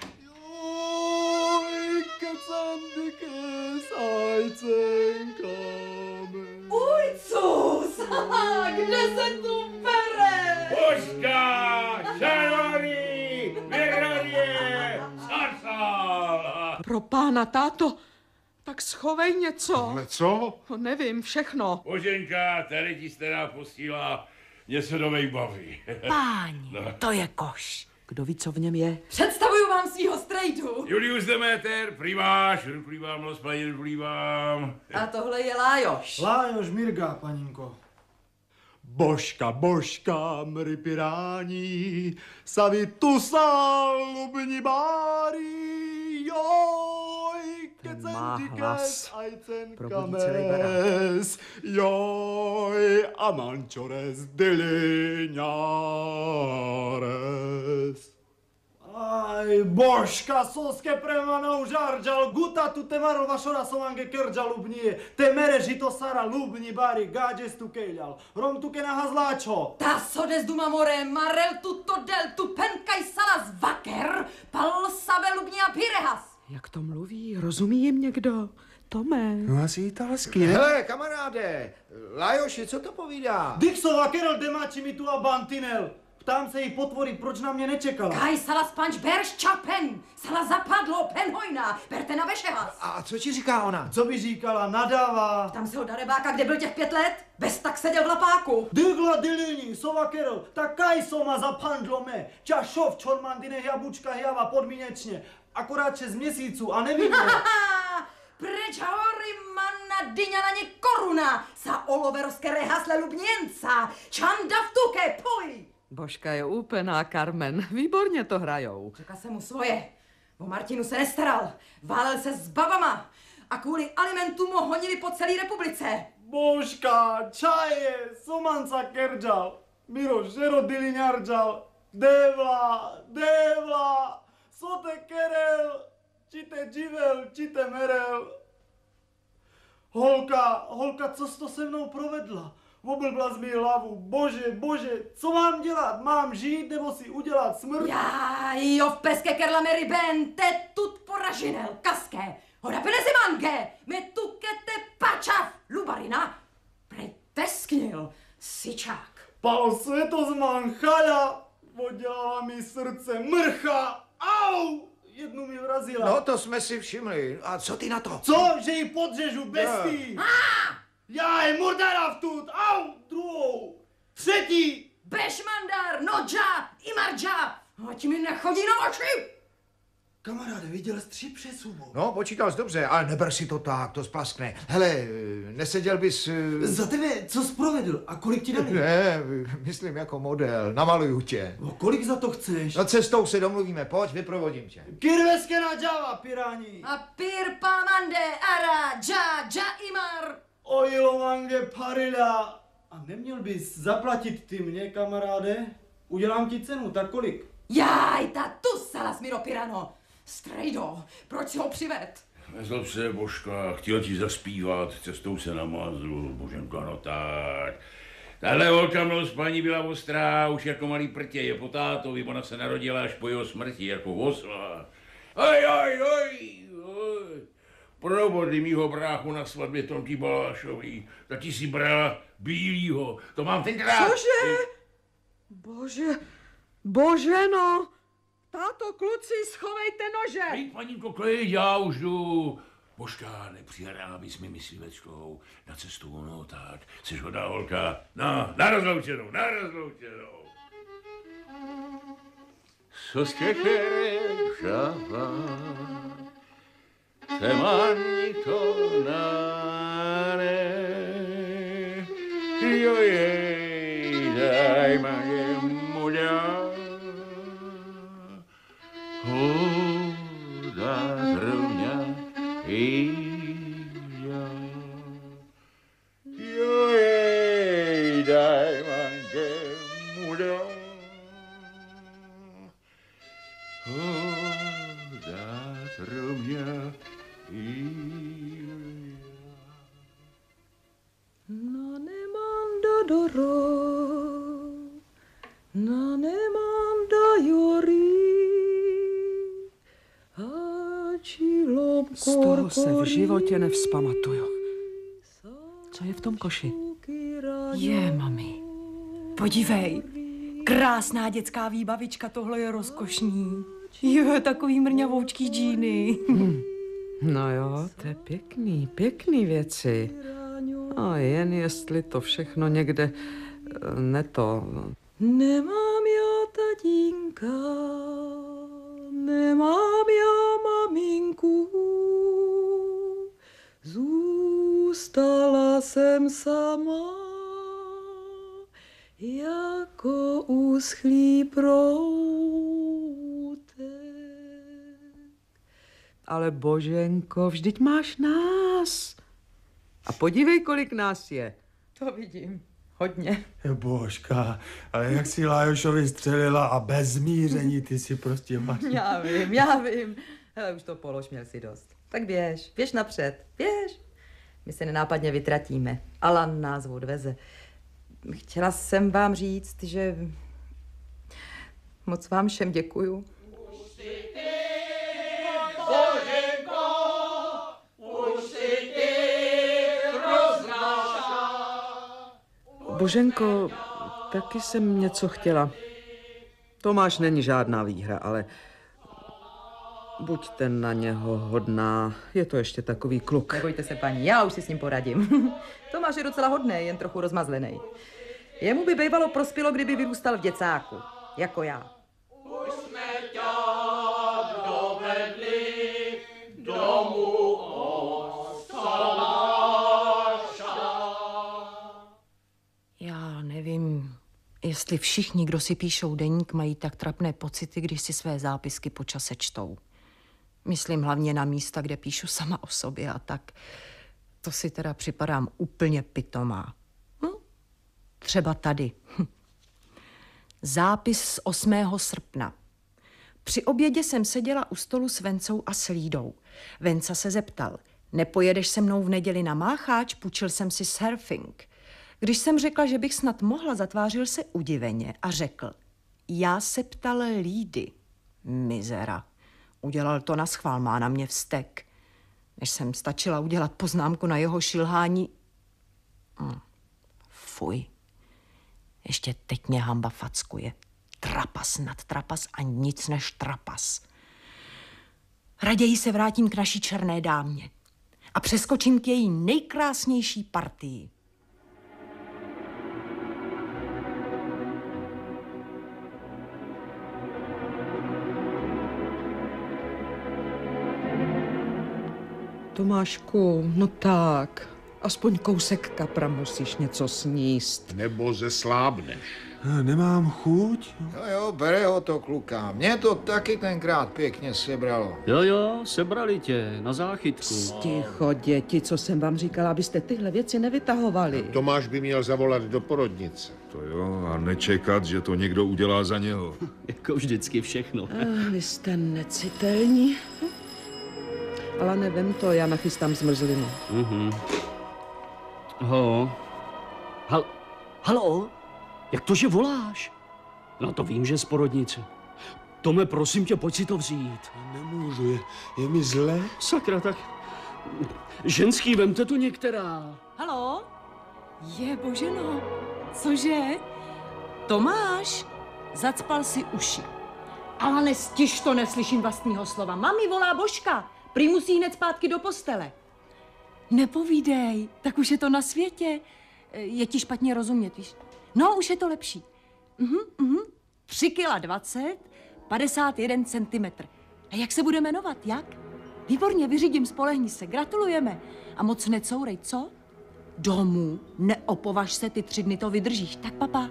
Ujcus! Kde se tu bere? Božka, čarory, vyhradě, zasal. Pro pána, táto, tak schovej něco. Ale co? No, nevím, všechno. Boženka, tady ti stará posílá něco do mých baví. Páni, to je koš. Kdo ví, co v něm je? Představuju vám svýho strejdu. Julius Demeter, primáš, rukulívám, rozpaní, rukulívám. A tohle je Lájoš. Lájoš Mirga, paninko. Božka, božka, ripirání, savitu salubni bari, joj, má kecen hlas. dikes, ajcen Probudí celý barák. kames, joj, amančores diliňares. Aj, Božka, soske premanou žarđal, guta tu te maro vašora somange kerđa lubnije, te mere žito sara lubni bari, gađes tu keljal, rom tu ke nahazláčo. Ta sodes duma more, marel tu del tu penkaj salas vaker, pal save lubnia pirehas. Jak to mluví? Rozumí jim někdo? Tome. No asi italsky, ne? Hele, kamaráde, Lajoši, co to povídá? Dixova Kerel demáči mi tu a bantinel. Ptám se jí potvory, proč na mě nečekala. Kaj salas panč berš čapen, salas zapadlo penhojna, berte na vešehas. A co ti říká ona? Co by říkala, nadává. Tam se ho darebáka, kde byl těch 5 let? Bez tak seděl v lapáku. Dygla dilini, sova Kerel, tak kaj soma zapandlo me. Čašov čormandine jabučka java podmínečně. Akorát 6 měsíců a nevím. Preč hory manna dyňa na ně koruna, sa oloverovské rehasle lubněnca, čanda v tuke, poj! Božka je úplná, Carmen. Výborně to hrajou. Řekla jsem mu svoje. O Martinu se nestaral. Válel se s babama. A kvůli alimentům ho honili po celé republice. Božka, čaje, somanca kerđal. Miro, žero diliňarđal. Devla, sote kerel, čite dživel, čite merel. Holka, co jsi to se mnou provedla? Oblbla z mi hlavu. Bože, co mám dělat? Mám žít nebo si udělat smrt? Já, jo, v peske kerla meri ben, te tut poražinel, kaské. Hoda penezi mange, me tukete pačav, lubarina. Prej tesknil, sičák. Palo světozman, chala, podělala mi srdce, mrcha, au! Jednu mi vrazila. No, to jsme si všimli. A co ty na to? Co? Že ji podřežu bestii? Já je murdara vtut, au! Druhou, třetí. Bešmandar, nodža, imarđa. Ať mi nechodí na oči. Kamaráde, viděl jsi 3 přesubou. No, počítal jsi dobře, ale neber si to tak, to splaskne. Hele, neseděl bys... Za tebe, co jsi provedl a kolik ti dali? Ne, myslím jako model, namaluju tě. No, kolik za to chceš? No cestou se domluvíme, pojď, vyprovodím tě. Kirveske na Java, pirání. A pir pamande, ara, dža, imar. Ojilo mange parila. A neměl bys zaplatit ty mě, kamaráde? Udělám ti cenu, tak kolik? Jaj, ta tu salas miro pirano. Strejdo, proč si ho přived? Nezlob se, Božka, chtěl ti zaspívat, cestou se namázl, Boženka, no tak. Tahle holka mnou s paní byla ostrá, už jako malý prtě, je po tátovi, ona se narodila až po jeho smrti, jako osla. Oj. Provody mýho bráchu na svatbě Tomky Balášový, taky si brala bílýho, to mám tenkrát. Cože? Bože, no. Táto, kluci, schovejte nože. Hej, paninko, klid, já už jdu. Božka, nepřihrá bys mi myslivečkou na cestu, no tak, jsi hodná holka. No, na rozloučenou. Co z kekerem žava, Semanito nane, jo jej, daj maje muďa. Hoda zrovna ija. Jo jej, daj maje muďa. Hoda zrovna Z toho se v životě nevzpamatuju. Co je v tom koši? Je, mami. Podívej, krásná dětská výbavička, tohle je rozkošný. Je, takový mrňavoučký džíny. No jo, to je pěkný věci. A jen jestli to všechno někde Nemám já tatínka, nemám já maminku, zůstala jsem sama, jako uschlý proutek. Ale Boženko, vždyť máš nás. A podívej, kolik nás je. To vidím. Hodně. Božka, ale jak si Lajošovi střelila a bez zmíření, ty si prostě máš. Já vím. Hele, už to polož, měl si dost. Tak běž napřed, běž. My se nenápadně vytratíme. Alan nás odveze. Chtěla jsem vám říct, že moc vám všem děkuju. Boženko, taky jsem něco chtěla. Tomáš není žádná výhra, ale buďte na něho hodná. Je to ještě takový kluk. Nebojte se, paní, já už si s ním poradím. Tomáš je docela hodnej, jen trochu rozmazlený. Jemu by bývalo prospělo, kdyby vyrůstal v děcáku, jako já. Už jsme tě dovedli domů od Tomáša. Já nevím, jestli všichni, kdo si píšou deník, mají tak trapné pocity, když si své zápisky po čase čtou. Myslím hlavně na místa, kde píšu sama o sobě a tak. To si teda připadám úplně pitomá. Třeba tady. Zápis z 8. srpna. Při obědě jsem seděla u stolu s Vencou a s Lídou. Venca se zeptal, nepojedeš se mnou v neděli na Mácháč, půjčil jsem si surfing. Když jsem řekla, že bych snad mohla, zatvářil se udiveně a řekl, já se ptal Lídy. Mizera. Udělal to naschvál, má na mě vztek. Než jsem stačila udělat poznámku na jeho šilhání. Fuj. Ještě teď mě hamba fackuje. Trapas nad trapas a nic než trapas. Raději se vrátím k naší černé dámě a přeskočím k její nejkrásnější partii. Tomášku, no tak, aspoň kousek kapra musíš něco sníst. Nebo zeslábneš. Nemám chuť? Jo, bere ho to kluka. Mě to taky tenkrát pěkně sebralo. Jo, sebrali tě na záchytku. Ticho, děti, co jsem vám říkala, abyste tyhle věci nevytahovali. Tomáš by měl zavolat do porodnice. To jo, a nečekat, že to někdo udělá za něho. Jako vždycky všechno. Vy jste necitelní. Ale nevím to, já nachystám zmrzlinu. Haló? Jak to, že voláš? No to vím, že z porodnice. Tome, prosím tě, pojď si to vzít. Nemůžu, je mi zle. Sakra, tak... Ženský, vemte tu některá. Haló? Je, Boženo, cože? Tomáš, zacpal si uši. Ale nestěž to, neslyším vlastního slova. Mami volá Božka, prý musí hned zpátky do postele. Nepovídej, tak už je to na světě. Je ti špatně rozumět, víš? No, už je to lepší. 3,20 kg, 51 cm. A jak se bude jmenovat, jak? Výborně, vyřídím, spolehni se, gratulujeme. A moc necourej, co? Domů, neopovaž se, ty 3 dny to vydržíš. Tak, papa.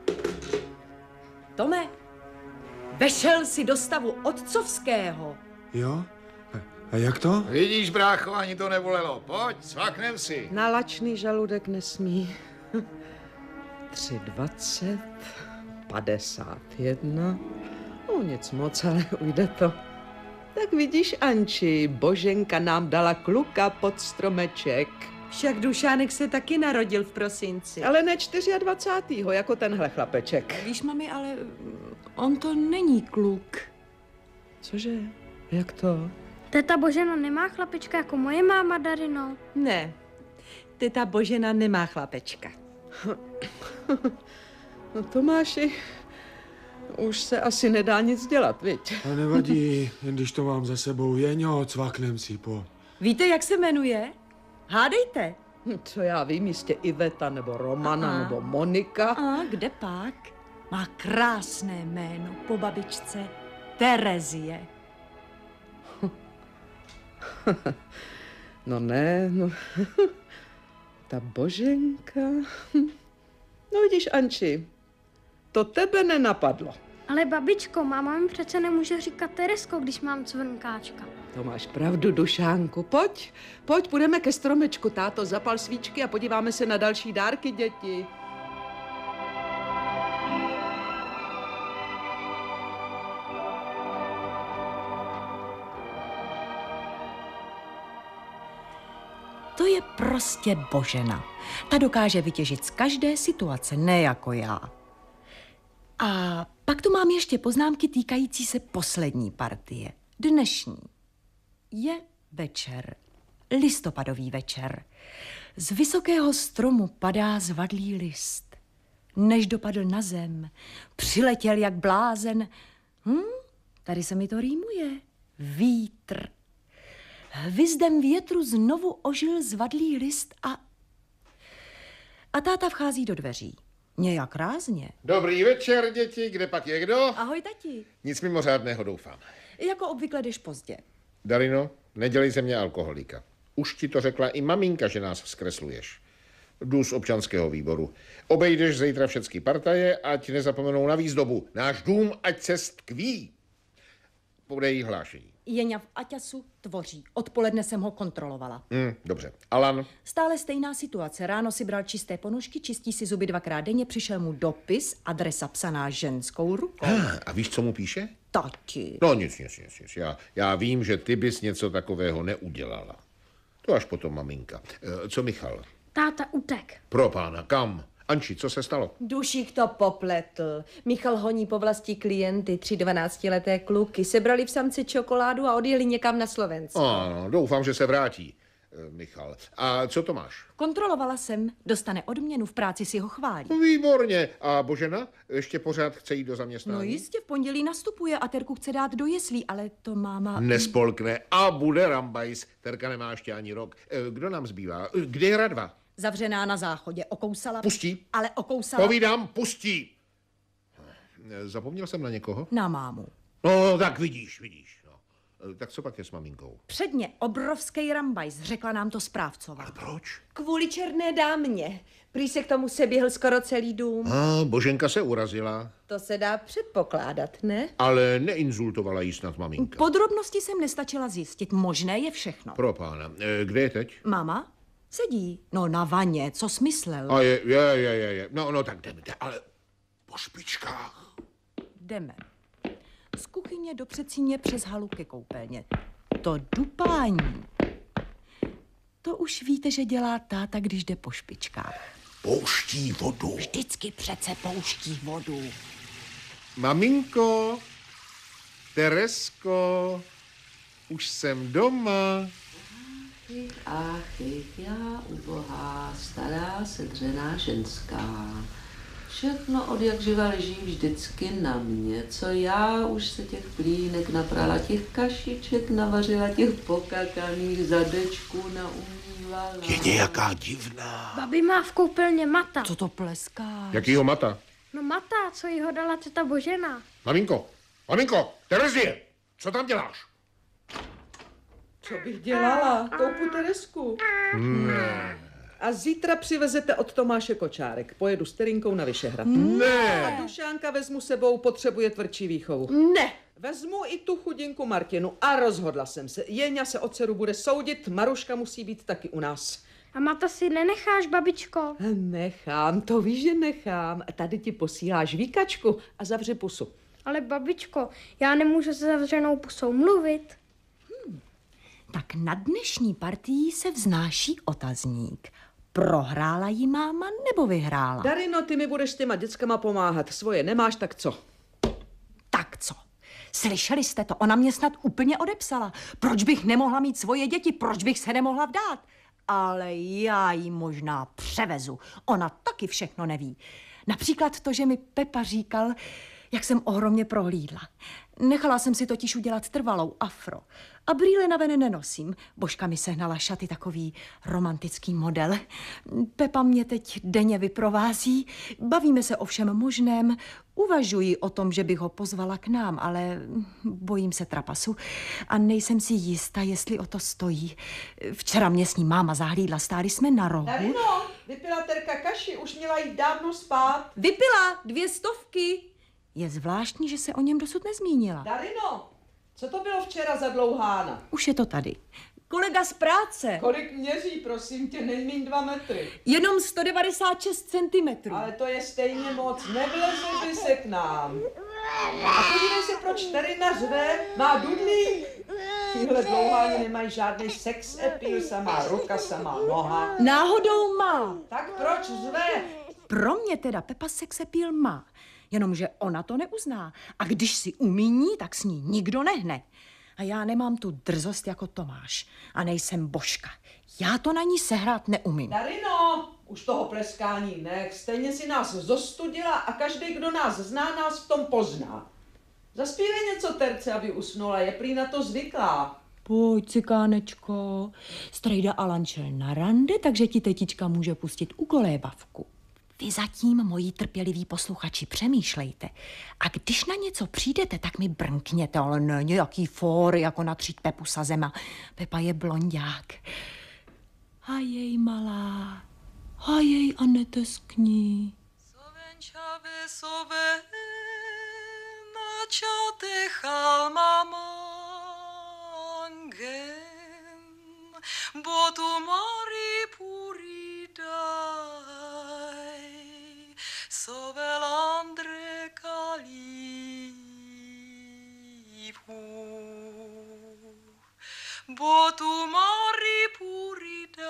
Tome, vešel si do stavu otcovského. Jo? A jak to? Vidíš, brácho, ani to nevolelo. Pojď, svaknem si. Na lačný žaludek nesmí. 3,20, 51. No nic moc, ale ujde to. Tak vidíš, Anči, Boženka nám dala kluka pod stromeček. Však Dušánek se taky narodil v prosinci. Ale ne 24. jako tenhle chlapeček. Víš, mami, ale on to není kluk. Cože? Jak to? Teta Božena nemá chlapečka jako moje máma, Darino. Ne, teta Božena nemá chlapečka. No Tomáši, už se asi nedá nic dělat, viď? A nevadí, když to mám za sebou. Jeňo, cvaknem si po. Víte, jak se jmenuje? Hádejte. Co já vím, jistě Iveta, nebo Romana, nebo Monika. A kde pak? Má krásné jméno po babičce. Terezie. No ne, no. Ta Boženka. No vidíš, Anči, to tebe nenapadlo. Ale babičko, máma mi přece nemůže říkat Teresko, když mám cvrnkáčka. To máš pravdu, Dušánku. Pojď, půjdeme ke stromečku, táto, zapal svíčky a podíváme se na další dárky, děti. To je prostě Božena. Ta dokáže vytěžit z každé situace, ne jako já. A pak tu mám ještě poznámky týkající se poslední partie. Dnešní. Je večer. Listopadový večer. Z vysokého stromu padá zvadlý list. Než dopadl na zem, přiletěl jak blázen. Tady se mi to rýmuje. Vítr. Hvizdem větru znovu ožil zvadlý list a táta vchází do dveří. Nějak rázně. Dobrý večer, děti, kde pak je kdo? Ahoj, tati. Nic mimořádného, doufám. Jako obvykle jdeš pozdě. Darino, nedělej ze mě alkoholíka. Už ti to řekla i maminka, že nás zkresluješ. Jdu z občanského výboru. Obejdeš zítra všechny partaje, ať nezapomenou na výzdobu. Náš dům, ať se stkví. Podej hlášení. Jeňa v Aťasu tvoří. Odpoledne jsem ho kontrolovala. Dobře. Alan? Stále stejná situace. Ráno si bral čisté ponožky, čistí si zuby 2krát denně, přišel mu dopis, adresa psaná ženskou rukou. A víš, co mu píše? Tati. No nic. Já vím, že ty bys něco takového neudělala. To až potom, maminka. Co Michal? Táta utek. Pro pána, kam? Anči, co se stalo? Dušík to popletl. Michal honí po vlasti klienty, 3 12leté kluky. Sebrali v samci čokoládu a odjeli někam na Slovensko. Ano, doufám, že se vrátí, Michal. A co to máš? Kontrolovala jsem. Dostane odměnu, v práci si ho chválí. Výborně. A Božena? Ještě pořád chce jít do zaměstnání? No jistě, v pondělí nastupuje a Terku chce dát do jeslí, ale to máma... Nespolkne a bude rambajs. Terka nemá ještě ani rok. Kdo nám zbývá? Kde je Radva? Zavřená na záchodě, okousala... Pustí. Ale okousala... Povídám, pustí. Zapomněl jsem na někoho? Na mámu. No, tak vidíš. No. Tak co pak je s maminkou? Předně obrovský rambajs, řekla nám to správcová. Ale proč? Kvůli černé dámě. Prý se k tomu seběhl skoro celý dům. Boženka se urazila. To se dá předpokládat, ne? Ale neinzultovala jí snad maminka. Podrobnosti jsem nestačila zjistit, možné je všechno. Pro pána. Kde je teď? Mama? Sedí. No na vaně, co smyslel? A je. No tak jdeme, ale po špičkách. Jdeme. Z kuchyně do předsíně přes halu ke koupelně. To dupání. To už víte, že dělá táta, když jde po špičkách. Pouští vodu. Vždycky přece pouští vodu. Maminko, Teresko, už jsem doma. Ach, já ubohá, stará sedřená ženská. Všechno od jak živa leží vždycky na mě, co já už se těch plínek naprala, těch kašiček navařila, těch pokakaných zadečků naumývala. Je nějaká divná. Babi má v koupelně mata. Co to pleská? Jakýho mata? No mata, co jí ho dala teta Božena. Maminko, Terezie, co tam děláš? Co bych dělala? Koupu Teresku. A zítra přivezete od Tomáše kočárek. Pojedu s Terinkou na Vyšehrad. Ne. A Dušánka vezmu sebou, potřebuje tvrdší výchovu. Ne. Vezmu i tu chudinku Martinu a rozhodla jsem se. Jeňa se o dceru bude soudit, Maruška musí být taky u nás. A Mata si nenecháš, babičko? Nechám, to víš, že nechám. Tady ti posíláš výkačku a zavři pusu. Ale babičko, já nemůžu se zavřenou pusou mluvit. Tak na dnešní partii se vznáší otazník. Prohrála jí máma nebo vyhrála? Darino, ty mi budeš s těma dětskama pomáhat. Svoje nemáš, tak co? Tak co? Slyšeli jste to? Ona mě snad úplně odepsala. Proč bych nemohla mít svoje děti? Proč bych se nemohla vdát? Ale já jí možná převezu. Ona taky všechno neví. Například to, že mi Pepa říkal, jak jsem ohromně prohlídla. Nechala jsem si totiž udělat trvalou afro. A brýle na ven nenosím. Božka mi sehnala šaty, takový romantický model. Pepa mě teď denně vyprovází. Bavíme se o všem možném. Uvažuji o tom, že bych ho pozvala k nám, ale bojím se trapasu. A nejsem si jistá, jestli o to stojí. Včera mě s ním máma zahlídla, stáli jsme na rohu. Darino, vypila Terka kaši, už měla jít dávno spát. Vypila 200. Je zvláštní, že se o něm dosud nezmínila. Darino, co to bylo včera za dlouhána? Už je to tady. Kolega z práce. Kolik měří, prosím tě, nejmíň 2 metry. Jenom 196 cm. Ale to je stejně moc, nevlezli by se k nám. A podívej se, proč Terina řve, má dudlík. Tyhle dlouháni nemají žádný sex appeal, samá ruka, samá noha. Náhodou má. Tak proč řve? Pro mě teda Pepa sex appeal má. Jenomže ona to neuzná. A když si umíní, tak s ní nikdo nehne. A já nemám tu drzost jako Tomáš. A nejsem Božka. Já to na ní sehrát neumím. Darino, už toho pleskání nech. Stejně si nás zostudila a každý, kdo nás zná, nás v tom pozná. Zaspívej něco Terce, aby usnula. Je prý na to zvyklá. Pojď, cikánečko. Strejda Alan šel na rande, takže ti tetička může pustit u kolébavku. Vy zatím, moji trpěliví posluchači, přemýšlejte. A když na něco přijdete, tak mi brnkněte, ale ne nějaký fór, jako natřít Pepu sazema. Pepa je blonďák. A jej malá, a jej a neteskní. Sovenčave sove, načate chalma mangem, bo tu mari puridaj, sovelandre kalipu, bo tu mari puridaj,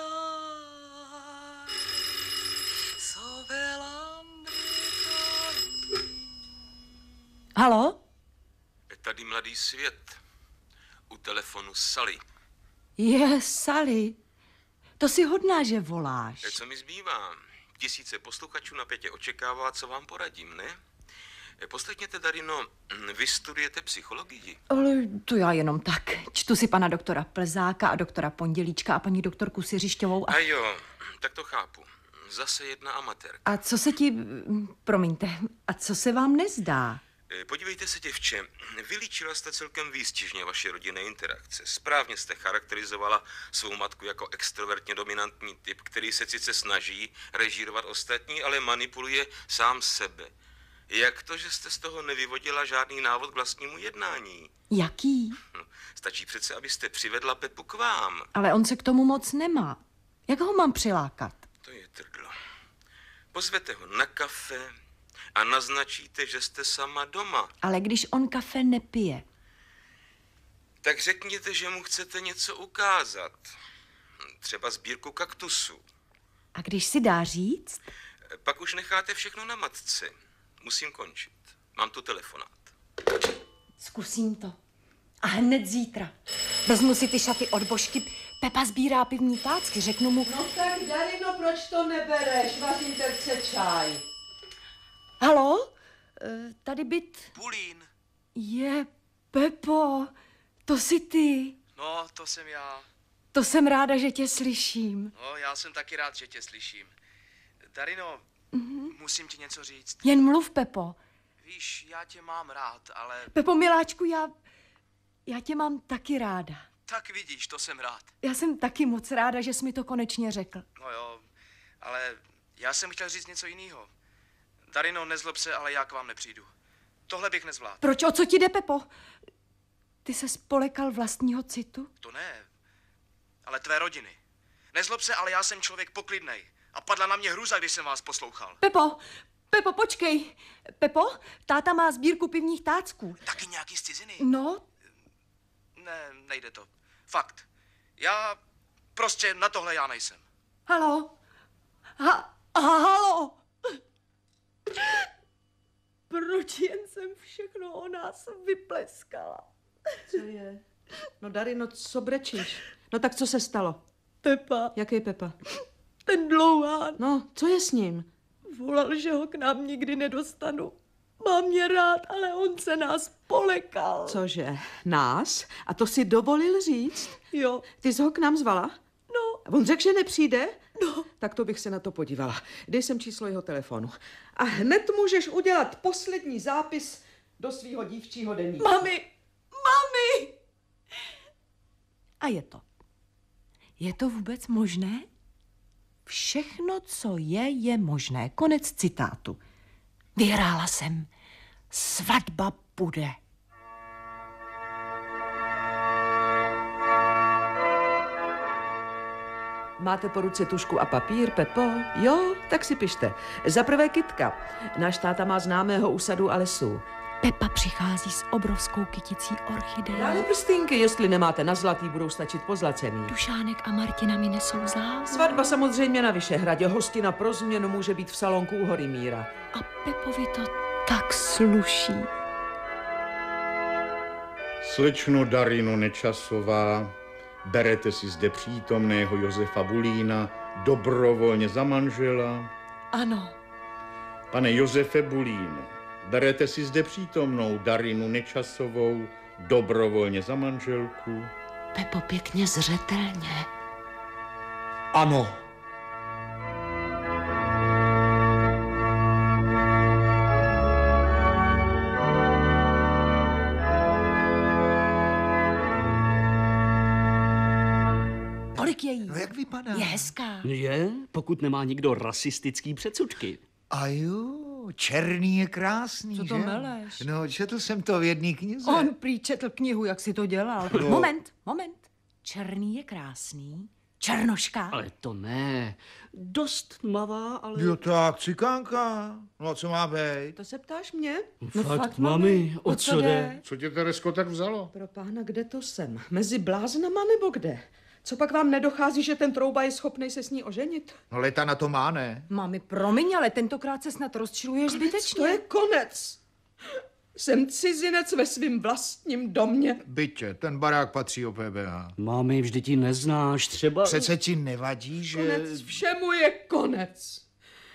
sovelandre kalipu. Halo? Tady Mladý svět. U telefonu Sally. Je, Sally. To si hodná, že voláš. Co mi zbývá? Tisíce posluchačů napětě očekává, co vám poradím, ne? Poslechněte, Darino, vy studujete psychologii. Ale to já jenom tak. Čtu si pana doktora Plzáka a doktora Pondělíčka a paní doktorku Siřišťovou A jo, tak to chápu. Zase jedna amatérka. A co se ti... Promiňte, a co se vám nezdá? Podívejte se, děvče, vylíčila jste celkem výstižně vaše rodinné interakce. Správně jste charakterizovala svou matku jako extrovertně dominantní typ, který se sice snaží režírovat ostatní, ale manipuluje sám sebe. Jak to, že jste z toho nevyvodila žádný návod k vlastnímu jednání? Jaký? Stačí přece, abyste přivedla Pepu k vám. Ale on se k tomu moc nemá. Jak ho mám přilákat? To je trdlo. Pozvete ho na kafe a naznačíte, že jste sama doma. Ale když on kafe nepije. Tak řekněte, že mu chcete něco ukázat. Třeba sbírku kaktusů. A když si dá říct? Pak už necháte všechno na matce. Musím končit. Mám tu telefonát. Zkusím to. A hned zítra. Vezmu si ty šaty od Božky. Pepa sbírá pivní tácky, řeknu mu... No tak, Darino, proč to nebereš? Vařím Terce čaj. Halo? Tady byt... Bulín. Je, Pepo, to jsi ty. No, to jsem já. To jsem ráda, že tě slyším. No, já jsem taky rád, že tě slyším. Darino, musím ti něco říct. Jen mluv, Pepo. Víš, já tě mám rád, ale... Pepo, miláčku, já tě mám taky ráda. Tak vidíš, to jsem rád. Já jsem taky moc ráda, že jsi mi to konečně řekl. No jo, ale já jsem chtěl říct něco jiného. Darino, nezlob se, ale já k vám nepřijdu. Tohle bych nezvládl. Proč? O co ti jde, Pepo? Ty se spolekal vlastního citu? To ne, ale tvé rodiny. Nezlob se, ale já jsem člověk poklidnej. A padla na mě hruza, když jsem vás poslouchal. Pepo, počkej. Pepo, táta má sbírku pivních tácků. Taky nějaký z ciziny? No. Ne, nejde to. Fakt. Já prostě na tohle já nejsem. Halo? Halo? Proč jen jsem všechno o nás vypleskala? Co je? No Darino, co brečíš? No tak co se stalo? Pepa. Jaký Pepa? Ten dlouhán. No, co je s ním? Volal, že ho k nám nikdy nedostanu. Mám mě rád, ale on se nás polekal. Cože? Nás? A to si dovolil říct? Jo. Ty jsi ho k nám zvala? No. On řekl, že nepřijde? No. Tak to bych se na to podívala. Dej sem číslo jeho telefonu. A hned můžeš udělat poslední zápis do svého dívčího deníku. Mami! A je to. Je to vůbec možné? Všechno, co je možné. Konec citátu. Vyhrála jsem. Svatba bude. Máte po ruce tušku a papír, Pepo? Jo, tak si pište. Za prvé Kytka. Náš táta má známého u sadů a lesů. Pepa přichází s obrovskou kyticí orchidej. Dále prstínky, jestli nemáte na zlatý, budou stačit pozlacený. Dušánek a Martina mi nesou závu. Svatba samozřejmě na Vyšehradě. Hostina pro změnu může být v salonku u Hory Míra. A Pepovi to tak sluší. Slečno Darino Nečasová, berete si zde přítomného Josefa Bulína dobrovolně za manžela? Ano. Pane Josefe Bulínu, berete si zde přítomnou Darinu Nečasovou dobrovolně za manželku? Pepo, pěkně zřetelně. Ano. Kolik je jí? No jak vypadá? Je hezká. Je, pokud nemá nikdo rasistický předsudky. A jo, černý je krásný, Co to že? meleš? No, četl jsem to v jedné knize. On prý četl knihu, jak si to dělal. No. Moment. Černý je krásný. Černoška. Ale to ne. Dost tmavá, ale... Jo tak, cikánka. No co má být? To se ptáš mě? No fakt, mami, o co jde? Co tě, Teresko, tak vzalo? Pro pána, kde to jsem? Mezi bláznama nebo kde? Co pak vám nedochází, že ten trouba je schopný se s ní oženit? No Leta na to má, ne? Mami, promiň, ale tentokrát se snad rozčiluješ zbytečně. To je konec. Jsem cizinec ve svým vlastním domě. Bytě, ten barák patří o PBH. Mami, vždyť ji neznáš, třeba... Přece ti nevadí, že... Konec všemu je konec.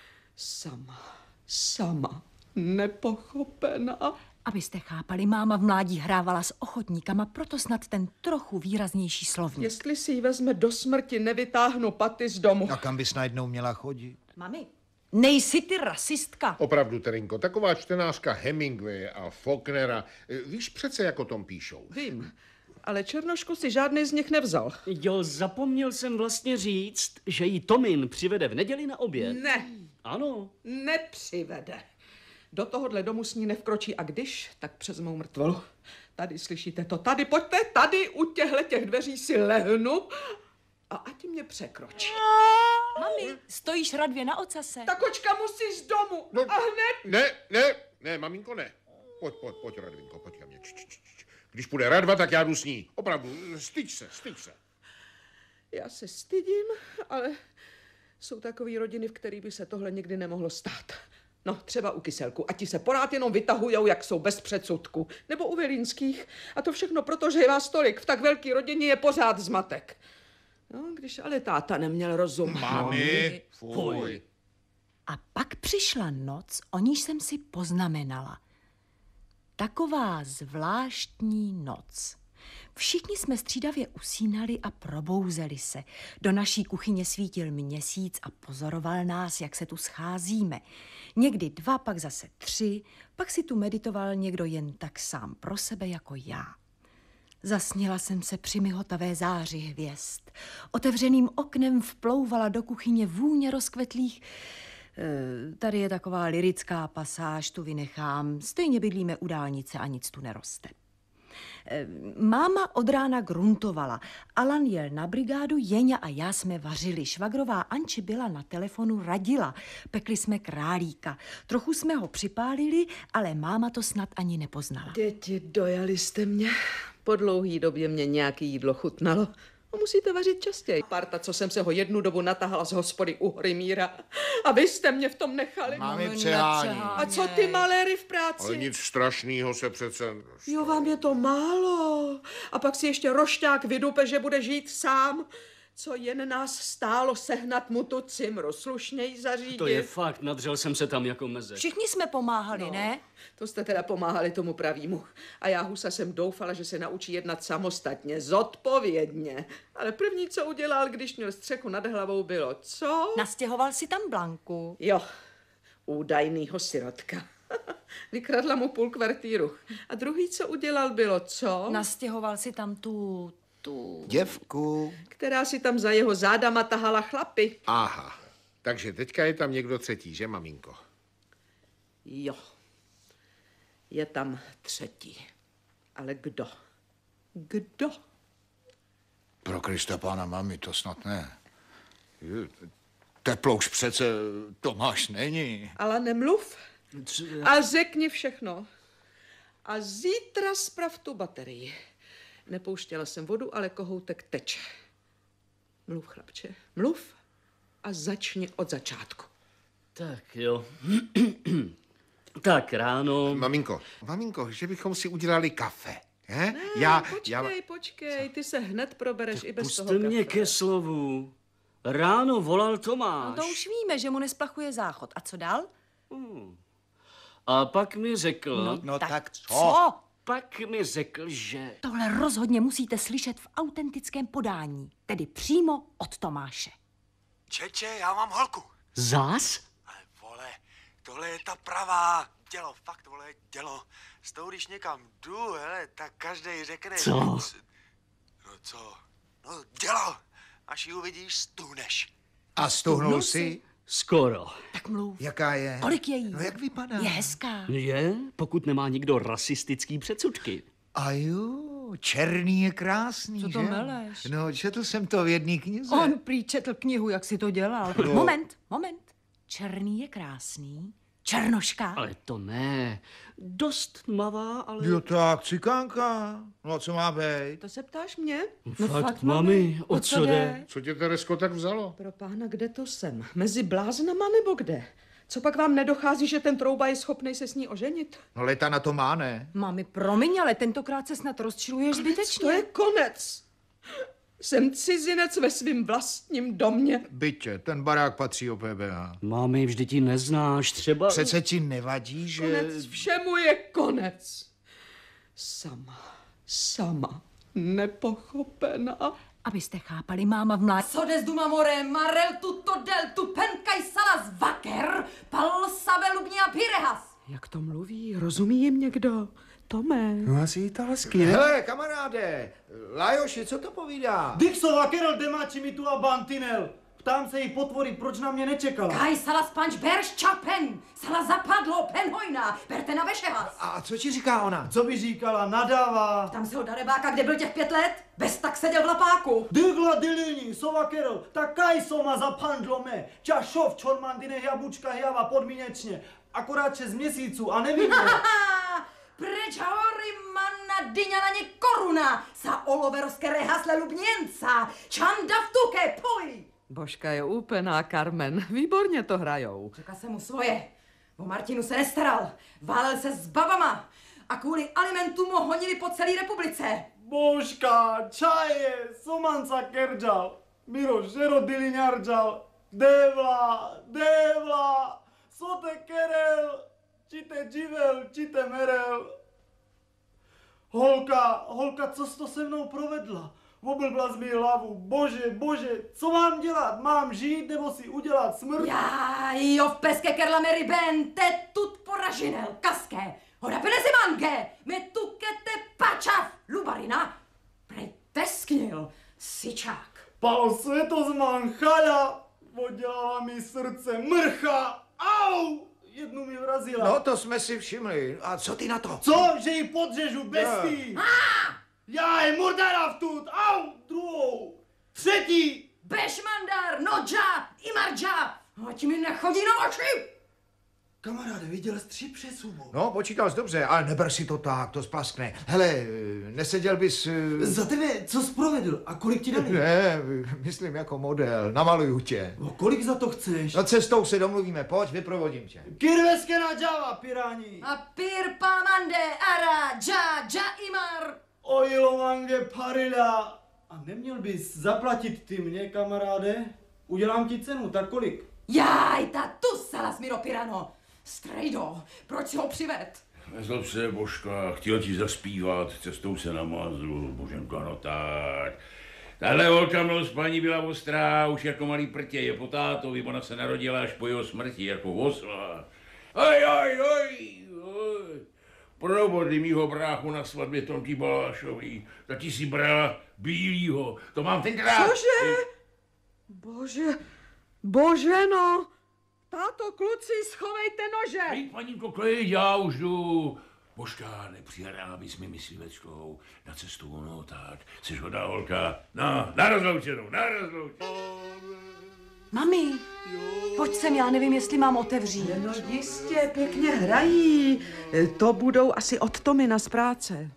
Sama, nepochopená. Abyste chápali, máma v mládí hrávala s ochotníkama, proto snad ten trochu výraznější slovník. Jestli si ji vezme do smrti, nevytáhnu paty z domu. A kam bys najednou měla chodit? Mami, nejsi ty rasistka. Opravdu, Terinko, taková čtenářka Hemingwaye a Faulknera, víš přece, jak o tom píšou. Vím, ale Černošku si žádný z nich nevzal. Jo, zapomněl jsem vlastně říct, že jí Tomin přivede v neděli na oběd. Ne. Ano. Nepřivede. Do tohohle domu s ní nevkročí a když, tak přes mou mrtvolu. Tady slyšíte to, tady pojďte, tady u těch dveří si lehnu a ať mě překročí. Mami, stojíš radvě na ocase. Ta kočka musí z domu a hned. Ne, maminko, ne. Pojď, Radvinko, pojď ke mně. Když půjde Radva, tak já jdu s ní. Opravdu, styď se. Já se stydím, ale jsou takové rodiny, v kterých by se tohle nikdy nemohlo stát. No, třeba u Kyselku. A ti se porád jenom vytahujou, jak jsou bez předsudku. Nebo u Vilínských. A to všechno proto, že je vás tolik. V tak velké rodině je pořád zmatek. No, když ale táta neměl rozum. Mami, fuj. A pak přišla noc, o níž jsem si poznamenala. Taková zvláštní noc. Všichni jsme střídavě usínali a probouzeli se. Do naší kuchyně svítil měsíc a pozoroval nás, jak se tu scházíme. Někdy 2, pak zase 3, pak si tu meditoval někdo jen tak sám pro sebe jako já. Zasněla jsem se při mihotavé záři hvězd. Otevřeným oknem vplouvala do kuchyně vůně rozkvetlých. Tady je taková lyrická pasáž, tu vynechám. Stejně bydlíme u dálnice a nic tu neroste. Máma od rána gruntovala. Alan jel na brigádu, Jeňa a já jsme vařili. Švagrová Anči byla na telefonu, radila. Pekli jsme králíka. Trochu jsme ho připálili, ale máma to snad ani nepoznala. Děti, dojali jste mě. Po dlouhý době mě nějaké jídlo chutnalo. Musíte vařit častěji. Parta, co jsem se ho jednu dobu natahala z hospody u Hrymíra. A vy jste mě v tom nechali. Máme přehání. A co ty maléry v práci? Ale nic strašného se přece... Jo, vám je to málo. A pak si ještě rošťák vydupe, že bude žít sám. Co jen nás stálo sehnat mu tu cimru, slušněji zařídit. To je fakt, nadřel jsem se tam jako meze. Všichni jsme pomáhali, ne? To jste teda pomáhali tomu pravýmu. A já, husa, jsem doufala, že se naučí jednat samostatně, zodpovědně. Ale první, co udělal, když měl střechu nad hlavou, bylo co? Nastěhoval si tam Blanku. Jo, údajnýho sirotka. Vykradla mu půl kvartíru. A druhý, co udělal, bylo co? Nastěhoval si tam tu... Děvku. Která si tam za jeho zádama tahala chlapy. Aha, takže teďka je tam někdo třetí, že, maminko? Jo, je tam třetí. Ale kdo? Kdo? Pro Krista pána, mami, to snad ne. Teplouš přece Tomáš není. Ale nemluv. A řekni všechno. A zítra sprav tu baterii. Nepouštěla jsem vodu, ale kohoutek teče. Mluv, chlapče, mluv a začni od začátku. Tak jo. Tak ráno... Maminko, že bychom si udělali kafe. He? Ne, počkej, ty se hned probereš i bez toho Puste mě kafe. ke slovu. Ráno volal Tomáš. No to už víme, že mu nesplachuje záchod. A co dál? A pak mi řekl... No tak Co? Pak mi řekl, že... Tohle rozhodně musíte slyšet v autentickém podání, tedy přímo od Tomáše. Čeče, já mám holku. Zás? Ale vole, tohle je ta pravá. Dělo, fakt, vole, dělo. S tou, když někam jdu, hele, tak každej řekne... Co? No co? No dělo. Až ji uvidíš, stuhneš. A stuhnul si? Skoro. Tak mluv. Jaká je? Kolik je jí? No jak vypadá? Je hezká. Je, pokud nemá nikdo rasistický předsudky. A jo, černý je krásný, Co to že? meleš? No, četl jsem to v jedné knize. On prý četl knihu, jak si to dělal. No. Moment. Černý je krásný. Černoška. Ale to ne. Dost tmavá, ale... Jo tak, cikánka. No, co má být? To se ptáš mě? Fakt, mami, o co jde? Co tě Teresko tak vzalo? Pro pána, kde to jsem? Mezi bláznama nebo kde? Co pak vám nedochází, že ten trouba je schopný se s ní oženit? No, Leta na to má, ne? Mami, promiň, ale tentokrát se snad rozčiluješ zbytečně. To je konec. Jsem cizinec ve svým vlastním domě. Bytě, ten barák patří o PBA. Mami, vždyť ji neznáš, třeba... Přece ti nevadí, že... Konec všemu je konec. Sama, nepochopená. Abyste chápali, máma v mládí. Co des duma more, marel tuto del tu penkaj salas vaker, pal save lubnia pirehas. Jak to mluví? Rozumí jim někdo? Tome. No asi italský, ne? Hele, kamaráde, Lajoši, co to povídá? Dixova Kerel demáči mi tu a bantinel. Ptám se jí potvory, proč na mě nečekala. Kaj salas panč berš čapen, salas zapadlo penhojna, berte na vešehas. A co ti říká ona? Co by říkala, nadává. Tam se ho darebáka, kde byl těch 5 let? Bez tak seděl v lapáku. Dygla dilini, sova Kerel, tak kaj soma zapandlo me. Čašov čormandine jabučka java podmínečně. Akorát 6 měsíců a nevím. Preč hory manna dyňa na ně koruna, sa oloverovské rehasle lubněnca, čanda v tuke, poj! Božka je úplná, Carmen. Výborně to hrajou. Řekla jsem mu svoje. O Martinu se nestaral. Válel se s babama. A kvůli alimentům ho honili po celé republice. Božka, čaje, somanca kerđal. Miro, žero diliňarđal. Devla, sote kerel, čite dživel, čite merel. Holka, co jsi to se mnou provedla? Oblbla z mi hlavu, bože, co mám dělat? Mám žít nebo si udělat smrt? Já, jo, v peske kerla meri ben, te tut poražinel, kaské. Hoda penezi mange, me tukete pačav, lubarina. Prej tesknil, syčák. Pal Světozman chala, oddělala mi srdce mrcha, au! Jednu mi vrazila. No, to jsme si všimli. A co ty na to? Co? Že ji podřežu bestii? Já je murdara vtud, au! Druhou, třetí. Bešmandar, Nodža, Imarja, ať mi nechodí na oči. Kamaráde, viděl jsi 3 přesubou. No, počítal jsi dobře, ale neber si to tak, to splaskne. Hele, neseděl bys... Za tebe, co jsi provedl a kolik ti dali? Ne, myslím jako model, namaluju tě. No, kolik za to chceš? No, cestou se domluvíme, pojď, vyprovodím tě. Kirveske na Java, pirani. A pir pamande, ara, ja, imar. Ojilomange parila. A neměl bys zaplatit ty mě, kamaráde? Udělám ti cenu, tak kolik? Jaj, ta tu salas miro pirano. Strejdo, proč si ho přived? Nezlob se, Božka, chtěl ti zaspívat, cestou se namázl, Boženko, no tak. Tahle holka mnou paní byla ostrá, už jako malý prtě, je po tátovi, ona se narodila až po jeho smrti, jako osla. Aj. Provody mýho bráchu na svatbě Tomky Balášový, taky si brala bílýho, to mám tenkrát. Cože? Bože no! Táto, kluci, schovejte nože! Hej, paninko, klid, já už jdu. Božka, nepřihrala bys mi myslivečkou na cestu, no tak, jsi hodná holka. No, na rozloučenou. Mami, pojď sem, já nevím, jestli mám otevřít. No jistě, pěkně hrají. To budou asi od Tomina z práce.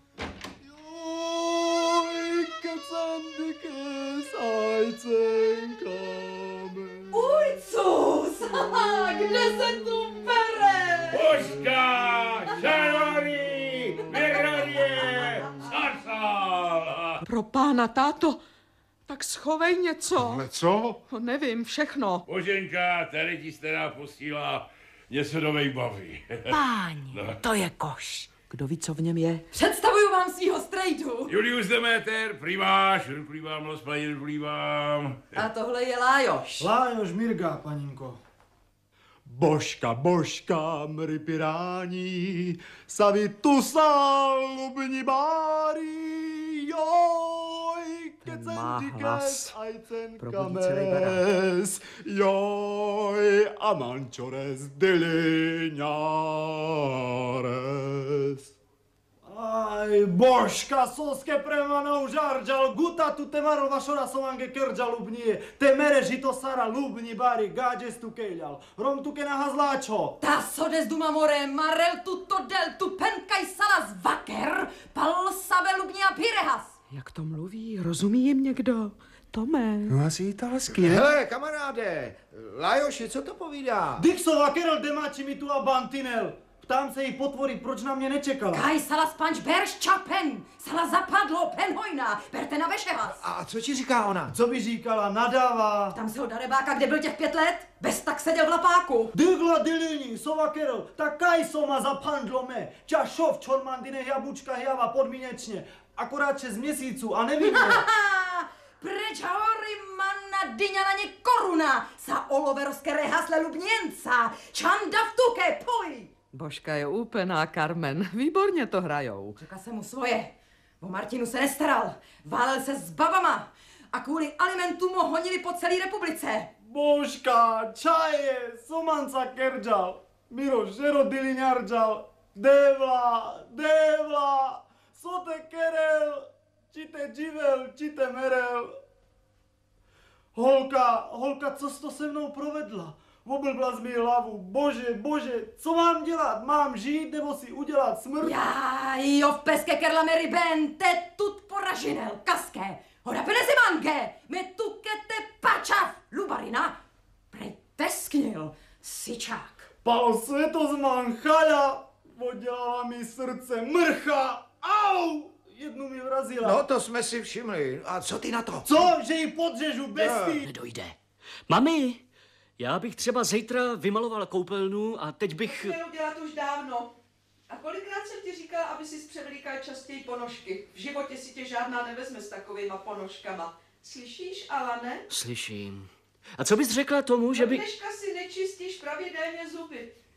Ujcus, kde se tu bere? Božka, čaroný, vyhradě, sarsal. Pro pána, táto, tak schovej něco. Ale co? No, nevím, všechno. Boženka, tady ti stará posílá něco do mých baví. Páni, No. to je koš. Kdo ví, co v něm je? Představuju vám svýho strejdu. Julius Demeter, primáš, ruplívám, rozpaní, ruplívám. A tohle je Lájoš. Lájoš Mirga, paninko. Božka, mri pirání, savi tu lubni bári, joj, Ten má hlas. Probudí celý kames, joj, a mančores diliňares. Aj, Božka, soske premanou žarđal, guta tu te marol vašora somange kërđal lubnije, te mere žito sara lubni bari, gađes tu kejljal, rom tu ke nahazlačo. Ta sodes duma more, marel tu del tu penkaj salas vaker, pal save lubnia pirehas. Jak to mluví? Rozumí jim někdo? Tome. No asi italsky, ne? Hele, kamaráde, Lajoši, co to povídá? Dixova kerel demači mi tu a bantinel. Ptám se jí potvory, proč na mě nečekala. Kaj salas panč berš čapen, salas zapadlo penhojna, berte na vešehas. A co ti říká ona? Co by říkala, nadává. Tam se ho darebáka, kde byl těch 5 let? Bez tak seděl v lapáku. Dygla dilini, sova kerel, tak kaj soma zapandlo me. Čašov čormandine jabučka java podmínečně. Akorát 6 měsíců a nevím. Preč hory manna dyňa na ně koruna, sa oloveroske rehasle lubněnca, čanda v tuke, poj. Božka je úplná, Carmen. Výborně to hrajou. Řekla jsem mu svoje. O Martinu se nestaral. Válel se s babama. A kvůli alimentům ho honili po celé republice. Božka, čaje, somanca kerđal. Miro, žero diliňarđal. Devla, sote kerel, čite dživel, čite merel. Holka, co jsi to se mnou provedla? Oblbla z mi hlavu, bože, co mám dělat? Mám žít nebo si udělat smrt? Jo, v peske kerla meri ben, te tut poražinel, kaske, hoda penezi mange, me tukete pačav, lubarina, prej tesknil, syčák. Pal Světozman chala, oddělala mi srdce mrcha, au! Jednu mi vrazila. No, to jsme si všimli. A co ty na to? Co? Že ji podřežu bestii? Nedojde. Mami, já bych třeba zítra vymaloval koupelnu a teď bych... Měl udělat už dávno. A kolikrát jsem ti říkala, aby si převlíkal častěji ponožky. V životě si tě žádná nevezme s takovýma ponožkama. Slyšíš, Alane? Slyším. A co bys řekla tomu, že by... Dneška si nečistíš pravidelně zuby.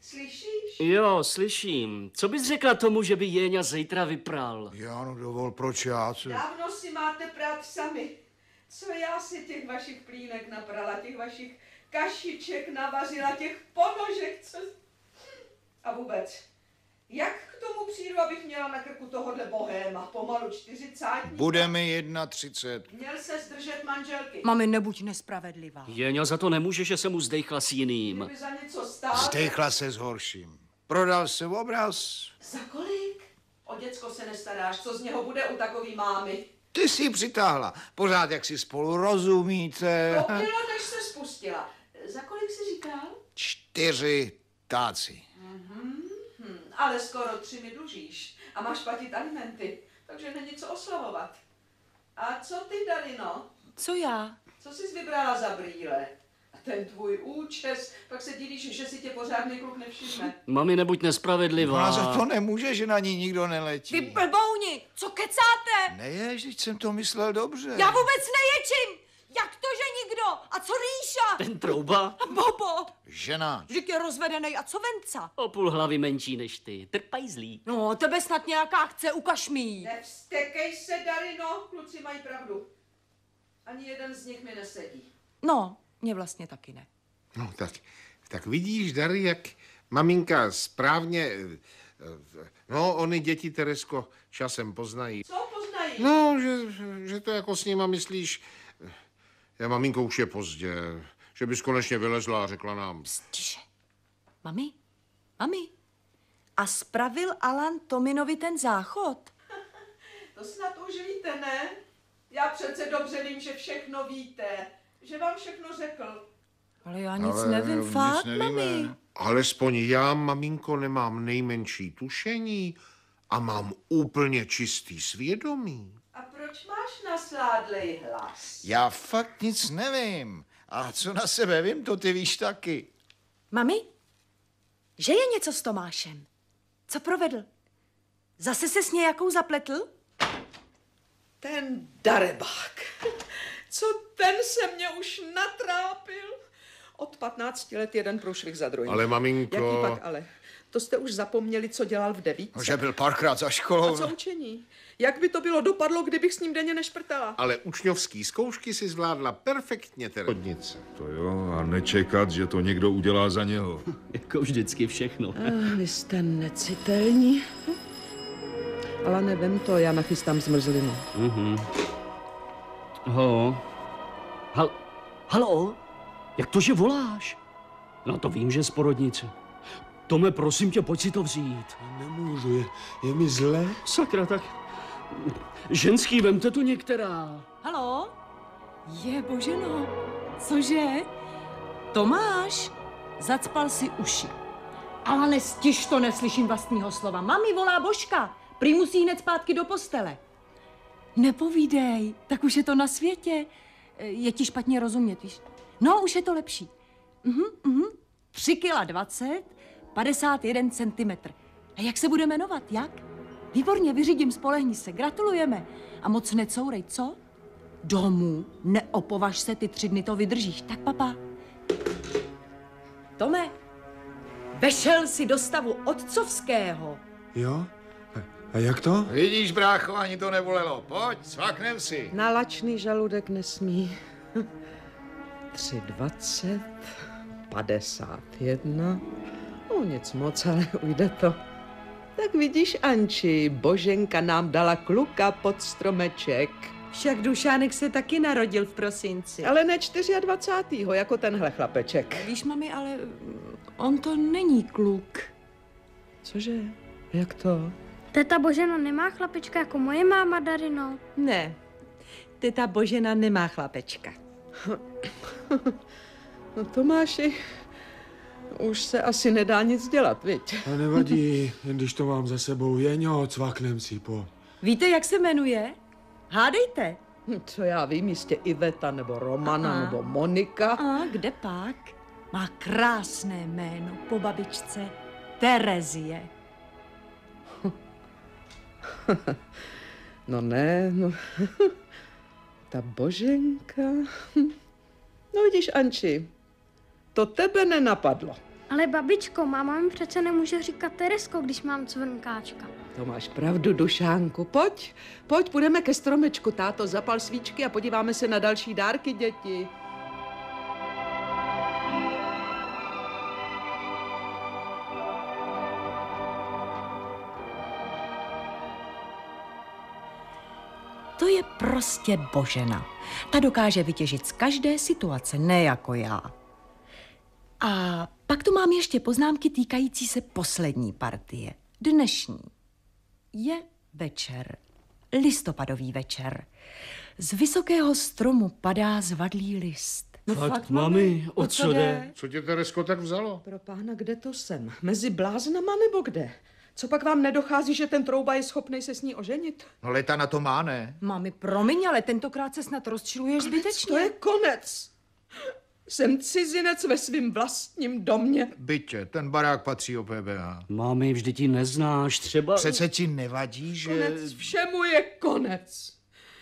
Slyšíš? Jo, slyším. Co bys řekla tomu, že by Jéňa zítra vypral? Já no dovol, proč já? Co? Dávno si máte prát sami. Co já si těch vašich plínek naprala, těch vašich kašiček navařila, těch ponožek, co... A vůbec, jak k tomu přijdu, abych měla na krku tohohle bohéma, pomalu 40. Budeme 31. Měl se zdržet manželky. Mami, nebuď nespravedlivá. Jéňa za to nemůže, že se mu zdejchla s jiným. Kdyby za něco stál... Zdejchla se s horším. Prodal se obraz. Za kolik? O děcko se nestaráš, co z něho bude u takový mámy? Ty si ji přitáhla. Pořád, jak si spolu rozumíte. To bylo, než se spustila. Za kolik jsi říkal? 4 táci. Ale skoro 3 mi dlužíš a máš platit alimenty, takže není co oslavovat. A co ty, Darino? Co já? Co jsi vybrala za brýle? A ten tvůj účes, pak se divíš, že si tě pořádný kluk nevšimne. Mami, nebuď nespravedlivá. Ona za to nemůže, že na ní nikdo neletí. Vy blbouni, co kecáte? Neježiš, jsem to myslel dobře. Já vůbec neječím! Jak to, že nikdo? A co Ríša? Ten trouba? Bobo! Žena. Vždyť je rozvedenej. A co Venca? O půl hlavy menší než ty. Trpajzlí. No, tebe snad nějaká chce, ukaž mi jí. Nevstekej se, Darino, kluci mají pravdu. Ani jeden z nich mi nesedí. No, mě vlastně taky ne. No, tak vidíš, Dary, jak maminka správně... No, oni děti, Teresko, časem poznají. Co poznají? No, že to jako s nima myslíš... Já, maminko, už je pozdě. Že bys konečně vylezla a řekla nám... Tiše. Mami? A spravil Alan Tominovi ten záchod? To snad už víte, ne? Já přece dobře vím, že všechno víte. Že vám všechno řekl. Ale já nic nevím, fakt, mami. Alespoň já, maminko, nemám nejmenší tušení a mám úplně čistý svědomí. A proč máš nasládlej hlas? Já fakt nic nevím. A co na sebe vím, to ty víš taky. Mami, že je něco s Tomášem? Co provedl? Zase se s nějakou zapletl? Ten darebák. Co ten se mě už natrápil? Od 15 let jeden průšvih za druhým. Ale maminko... Jaký pak ale? To jste už zapomněli, co dělal v 9. No, že byl párkrát za školou. A co učení? Jak by to bylo dopadlo, kdybych s ním denně nešprtala? Ale učňovský zkoušky si zvládla perfektně, Terednice. To jo, a nečekat, že to někdo udělá za něho. Jako vždycky všechno. Vy jste necitelní. Ale nevím to, já nachystám zmrzlinu. Halo? Jak to, že voláš? No to vím, že z porodnice. Tome, prosím tě, pojď si to vzít. Nemůžu, je mi zle. Sakra, tak... Ženský, vemte tu některá. Halo? Je, boženo. Cože? Tomáš? Zacpal si uši. Ale nestiž to, neslyším vlastního slova. Mami volá Božka. Prý musí hned zpátky do postele. Nepovídej, tak už je to na světě. Je ti špatně rozumět, víš? No, už je to lepší. 3,20 kg, 51 centimetr. A jak se bude jmenovat, jak? Výborně, vyřídím, spolehni se, gratulujeme. A moc necourej, co? Domů, neopovaž se, ty 3 dny to vydržíš. Tak, papa. Tome, vešel si do stavu otcovského. Jo? A jak to? Vidíš, brácho, ani to nebolelo. Pojď, svaknem si. Na lačný žaludek nesmí. 3,20, 51. No nic moc, ale ujde to. Tak vidíš, Anči, Boženka nám dala kluka pod stromeček. Však Dušánek se taky narodil v prosinci. Ale ne 24. jako tenhle chlapeček. Víš, mami, ale on to není kluk. Cože? Jak to? Teta Božena nemá chlapečka jako moje máma, Darino. Ne, teta Božena nemá chlapečka. No Tomáši, už se asi nedá nic dělat, viď? A nevadí, jen když to mám za sebou. Jeňo, cvaknem si po. Víte, jak se jmenuje? Hádejte. Co já vím, jistě Iveta, nebo Romana, nebo Monika. A kde pak? Má krásné jméno po babičce. Terezie. No ne, no. Ta Boženka. No vidíš, Anči, to tebe nenapadlo. Ale babičko, máma mi přece nemůže říkat Teresko, když mám cvrnkáčka. To máš pravdu, Dušánku. Pojď, půjdeme ke stromečku. Táto, zapal svíčky a podíváme se na další dárky, děti. To je prostě Božena. Ta dokáže vytěžit z každé situace, ne jako já. A pak tu mám ještě poznámky týkající se poslední partie. Dnešní. Je večer. Listopadový večer. Z vysokého stromu padá zvadlý list. No fakt, mami, o co jde? Co tě, Teresko, tak vzalo? Pro pána, kde to jsem? Mezi bláznama nebo kde? Co pak vám nedochází, že ten trouba je schopný se s ní oženit? No Leta na to má, ne? Mami, promiň, ale tentokrát se snad rozčiluješ zbytečně. To je konec. Jsem cizinec ve svým vlastním domě. Bytě, ten barák patří o PBA. Mami, vždyť ji neznáš, třeba... Přece ti nevadí, že... Konec všemu je konec.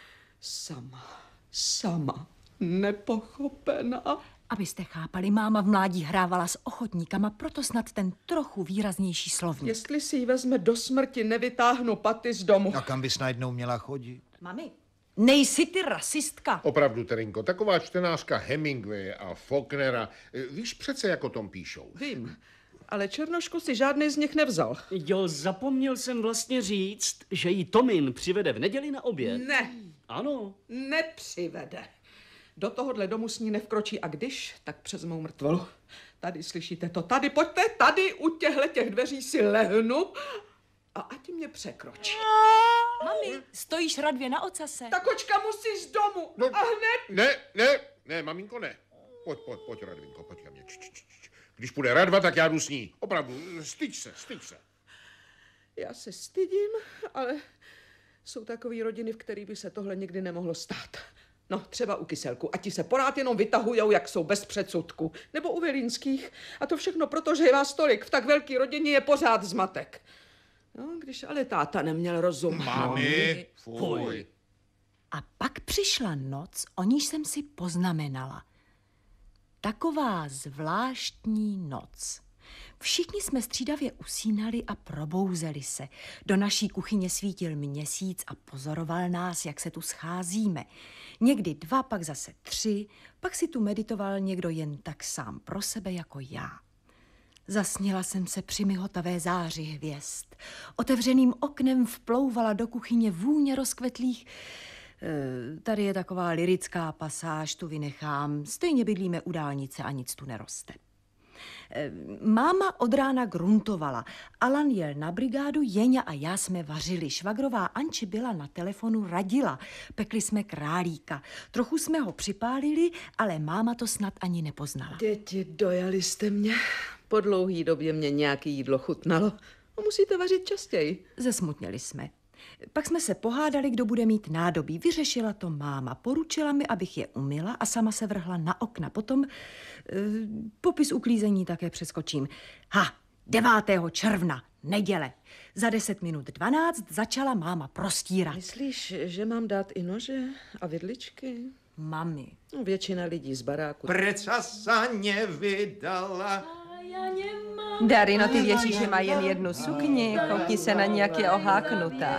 Sama, nepochopená. Abyste chápali, máma v mládí hrávala s ochotníkama, proto snad ten trochu výraznější slovník. Jestli si ji vezme do smrti, nevytáhnu paty z domu. A kam bys najednou měla chodit? Mami, nejsi ty rasistka. Opravdu, Terinko, taková čtenářka Hemingway a Faulknera, víš přece, jak o tom píšou. Vím, ale Černošku si žádný z nich nevzal. Jo, zapomněl jsem vlastně říct, že jí Tomin přivede v neděli na oběd. Ne. Ano. Nepřivede. Do tohohle domu s ní nevkročí a když, tak přes mou mrtvolu. Tady, slyšíte to? Tady, pojďte, tady u těch dveří si lehnu a ať mě překročí. Mami, stojíš Radvě na ocase. Ta kočka musí z domu a hned. Ne, maminko, ne. Pojď, Radvinko, pojď ke mně. Když půjde Radva, tak já jdu s ní. Opravdu, styď se. Já se stydím, ale jsou takové rodiny, v kterých by se tohle nikdy nemohlo stát. No, třeba u Kyselku. A ti se porád jenom vytahujou, jak jsou bez předsudku. Nebo u Vilínských. A to všechno proto, že je vás tolik. V tak velké rodině je pořád zmatek. No, když ale táta neměl rozum. Mami, fuj. A pak přišla noc, o níž jsem si poznamenala. Taková zvláštní noc. Všichni jsme střídavě usínali a probouzeli se. Do naší kuchyně svítil měsíc a pozoroval nás, jak se tu scházíme. Někdy 2, pak zase 3, pak si tu meditoval někdo jen tak sám pro sebe jako já. Zasněla jsem se při mihotavé záři hvězd. Otevřeným oknem vplouvala do kuchyně vůně rozkvetlých... Tady je taková lyrická pasáž, tu vynechám. Stejně bydlíme u dálnice a nic tu neroste. Máma od rána gruntovala. Alan jel na brigádu, Jeňa a já jsme vařili. Švagrová Anči byla na telefonu, radila. Pekli jsme králíka. Trochu jsme ho připálili, ale máma to snad ani nepoznala. Děti, dojali jste mě. Po dlouhý době mě nějaké jídlo chutnalo. Musíte vařit častěji. Zesmutněli jsme. Pak jsme se pohádali, kdo bude mít nádobí. Vyřešila to máma. Poručila mi, abych je umyla a sama se vrhla na okna. Potom popis uklízení také přeskočím. 9. června, neděle. Za 10 minut 12 začala máma prostírat. Myslíš, že mám dát i nože a vidličky? Mami. No, většina lidí z baráku. Preca sa nevydala. Darino, ty věříš, že má jen jednu sukni? Koukni se na ní, jak je oháknutá.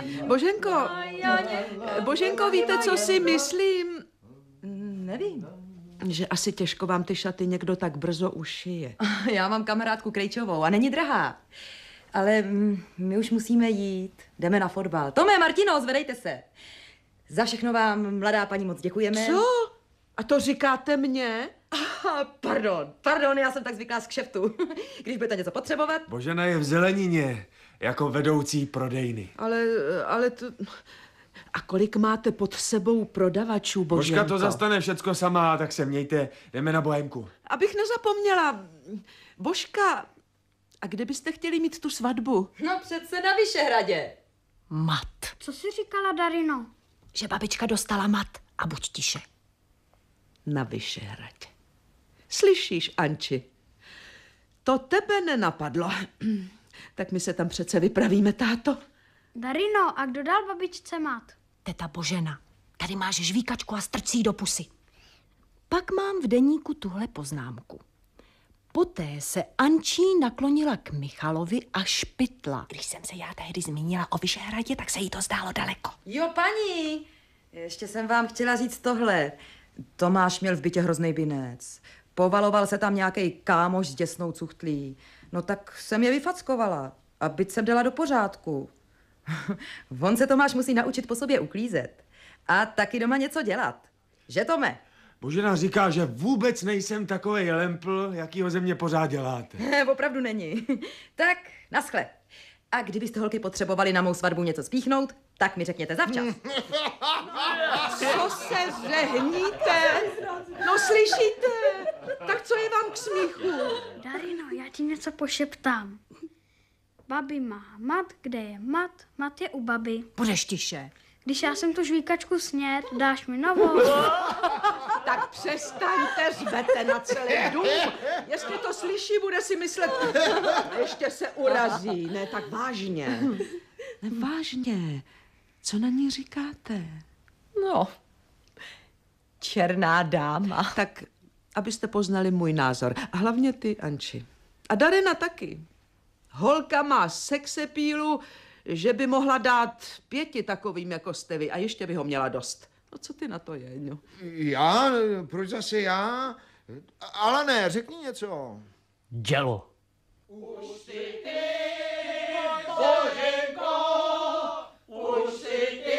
Boženko, víte, co si myslím? Nevím. Že asi těžko vám ty šaty někdo tak brzo ušije. Já mám kamarádku Krejčovou a není drahá. Ale my už musíme jít. Jdeme na fotbal. Tome, Martino, zvedejte se. Za všechno vám, mladá paní, moc děkujeme. Co? A to říkáte mně? Pardon, já jsem tak zvyklá z kšeftu. Když budete něco potřebovat. Božena je v zelenině, jako vedoucí prodejny. Ale to... A kolik máte pod sebou prodavačů, Boženko? Božka to zastane všecko sama, tak se mějte, jdeme na Bohemku. Abych nezapomněla, Božka, a kde byste chtěli mít tu svatbu? No přece na Vyšehradě. Mat. Co jsi říkala, Darino? Že babička dostala mat a buď tiše. Na Vyšehradě. Slyšíš, Anči? To tebe nenapadlo. Tak my se tam přece vypravíme, táto. Darino, a kdo dal babičce mat? Teta Božena. Tady máš žvíkačku a strč si ji do pusy. Pak mám v deníku tuhle poznámku. poté se Ančí naklonila k Michalovi a špitla. Když jsem se já tehdy zmínila o Vyšehradě, tak se jí to zdálo daleko. Jo, paní, ještě jsem vám chtěla říct tohle. Tomáš měl v bytě hrozný binec. Povaloval se tam nějaký kámoš s děsnou cuchtlí. No tak jsem je vyfackovala a byt jsem dala do pořádku. On se Tomáš musí naučit po sobě uklízet. A taky doma něco dělat. Že, Tome? Božena říká, že vůbec nejsem takovej lempl, jakýho ze mě pořád děláte. Opravdu není. Tak, naschle. A kdybyste holky potřebovali na mou svatbu něco spíchnout, tak mi řekněte zavčas. Co se řehníte? No slyšíte? Tak co je vám k smíchu? Darino, já ti něco pošeptám. Babi má mat, kde je mat? Mat je u babi. Budeš tiše. Když já jsem tu žvíkačku sněd, dáš mi novou. Tak přestaňte, řvete na celý dům. Jestli to slyší, bude si myslet, ještě se urazí. Ne, tak vážně. Vážně, co na ní říkáte? No, černá dáma. Tak, abyste poznali můj názor. A hlavně ty, Anči. A Darina taky. Holka má sexepílu, že by mohla dát 5 takovým, jako jste vy, a ještě by ho měla dost. No co ty na to, Jeňo? Já? Proč zase já? Alane, řekni něco. Dělo. Už si ty, Boženko, už si ty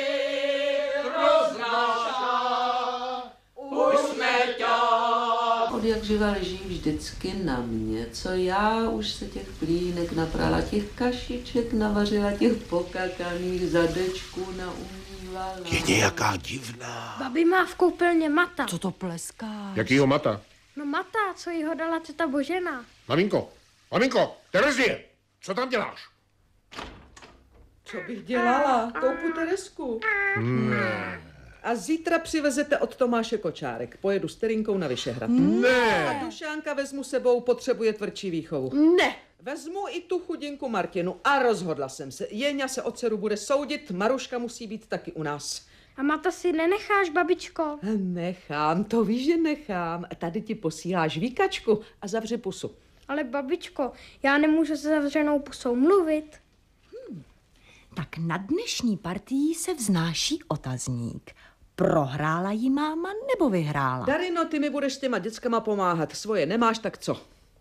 roznáša, už jsme tě. Od jak živa leží vždycky na mě, co já už se těch plínek naprala, těch kašiček navařila, těch pokakaných zadečků naumývala. Je nějaká divná. Babi má v koupelně mata. Co to pleská? Jakýho mata? No mata, co jí ho dala teta Božena. Maminko, Terezie, co tam děláš? Co bych dělala? Koupu Teresku. A zítra přivezete od Tomáše kočárek. Pojedu s Terinkou na Vyšehrad. Ne. A Dušánka vezmu sebou, potřebuje tvrdší výchovu. Ne. Vezmu i tu chudinku Martinu a rozhodla jsem se. Jeňa se o dceru bude soudit, Maruška musí být taky u nás. A mata si nenecháš, babičko? Nechám, to víš, že nechám. Tady ti posíláš víkačku a zavři pusu. Ale babičko, já nemůžu se zavřenou pusou mluvit. Tak na dnešní partii se vznáší otazník. Prohrála jí máma nebo vyhrála? Darino, ty mi budeš s těma dětskama pomáhat. Svoje nemáš, tak co?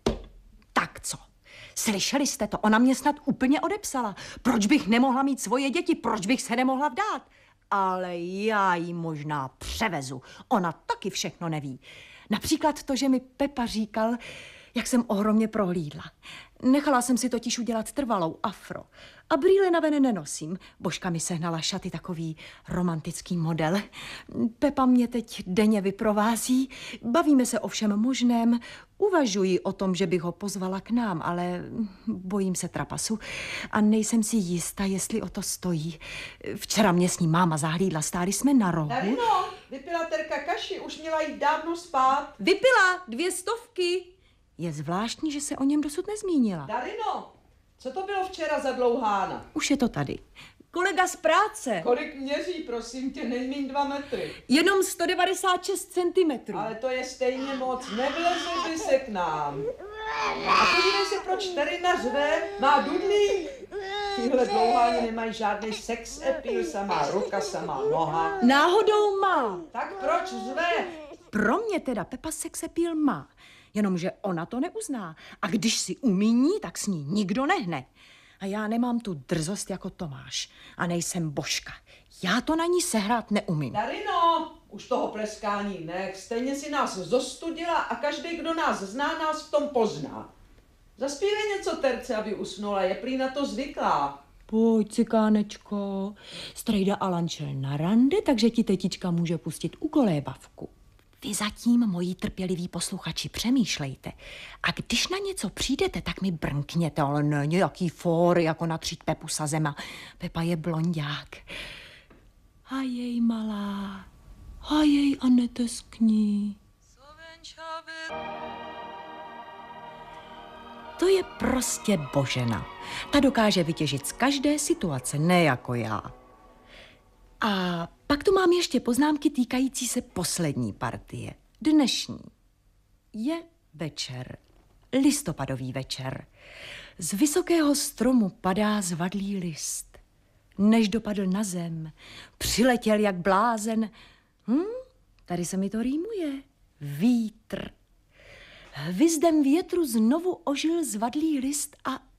Tak co? Slyšeli jste to? Ona mě snad úplně odepsala. Proč bych nemohla mít svoje děti? Proč bych se nemohla vdát? Ale já jí možná převezu. Ona taky všechno neví. Například to, že mi Pepa říkal, jak jsem ohromně prohlídla. Nechala jsem si totiž udělat trvalou afro. A brýle na ven nenosím. Božka mi sehnala šaty, takový romantický model. Pepa mě teď denně vyprovází. Bavíme se o všem možném. Uvažuji o tom, že bych ho pozvala k nám, ale bojím se trapasu. A nejsem si jistá, jestli o to stojí. Včera mě s ním máma zahlídla, stáli jsme na rohu. Darino, vypila Terka kaši, už měla jít dávno spát. Vypila 200. Je zvláštní, že se o něm dosud nezmínila. Darino, co to bylo včera za dlouhána? Už je to tady. Kolega z práce. Kolik měří, prosím tě, nejmíň 2 metry. Jenom 196 cm. Ale to je stejně moc, nevleze by se k nám. A podívej se, proč Terina řve, má dudlí. Tyhle dlouháni nemají žádný sex appeal, samá ruka, samá noha. Náhodou má. Tak proč řve? Pro mě teda Pepa sex appeal má. Jenomže ona to neuzná. A když si umíní, tak s ní nikdo nehne. A já nemám tu drzost jako Tomáš. A nejsem Božka. Já to na ní sehrát neumím. Darino, už toho pleskání nech. Stejně si nás zostudila a každý, kdo nás zná, nás v tom pozná. Zaspívej něco Terce, aby usnula. Je prý na to zvyklá. Pojď, cikánečko. Strejda Alan šel na rande, takže ti tetička může pustit u kolébavku. Vy zatím, moji trpěliví posluchači, přemýšlejte. A když na něco přijdete, tak mi brnkněte, ale ne nějaký fór, jako natřít Pepu sazema. Pepa je blonďák. A jej malá, a jej a neteskní. To je prostě Božena. Ta dokáže vytěžit z každé situace, ne jako já. A pak tu mám ještě poznámky týkající se poslední partie. Dnešní. Je večer. Listopadový večer. Z vysokého stromu padá zvadlý list. Než dopadl na zem, přiletěl jak blázen. Tady se mi to rýmuje. Vítr. Hvizdem větru znovu ožil zvadlý list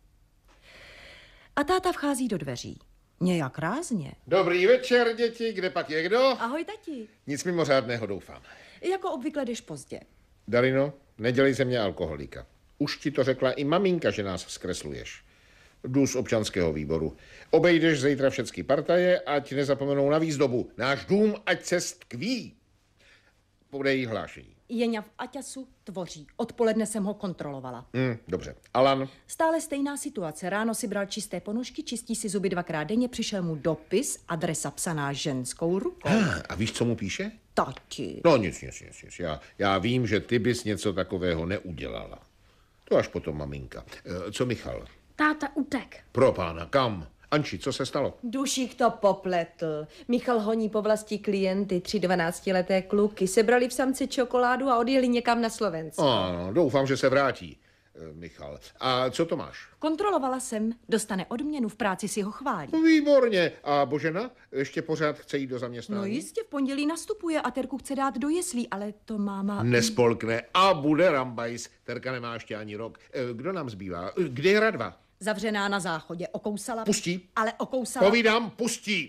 a táta vchází do dveří. Nějak rázně. Dobrý večer, děti, kde pak je kdo? Ahoj, tati. Nic mimořádného, doufám. Jako obvykle jdeš pozdě. Darino, nedělej ze mě alkoholíka. Už ti to řekla i maminka, že nás zkresluješ. Jdu z občanského výboru. Obejdeš zítra všechny partaje, ať nezapomenou na výzdobu. Náš dům, ať se stkví. Podej hlášení. Jeňa v Aťasu tvoří. Odpoledne jsem ho kontrolovala. Dobře. Alan? Stále stejná situace. Ráno si bral čisté ponožky, čistí si zuby 2krát denně, přišel mu dopis, adresa psaná ženskou rukou. A víš, co mu píše? Tati. No nic. Já vím, že ty bys něco takového neudělala. To až potom, maminka. Co Michal? Táta utek. Pro pána, kam? Anči, co se stalo? Dušík to popletl. Michal honí po vlasti klienty, 3 12leté kluky. Sebrali v samci čokoládu a odjeli někam na Slovensko. Ano, doufám, že se vrátí, Michal. A co to máš? Kontrolovala jsem. Dostane odměnu, v práci si ho chválí. Výborně. A Božena ještě pořád chce jít do zaměstnání? No jistě, v pondělí nastupuje a Terku chce dát do jeslí, ale to máma... Nespolkne a bude rambajs. Terka nemá ještě ani rok. Kdo nám zbývá? Kde je Radva? Zavřená na záchodě, okousala... Pustí. Ale okousala... Povídám, pustí.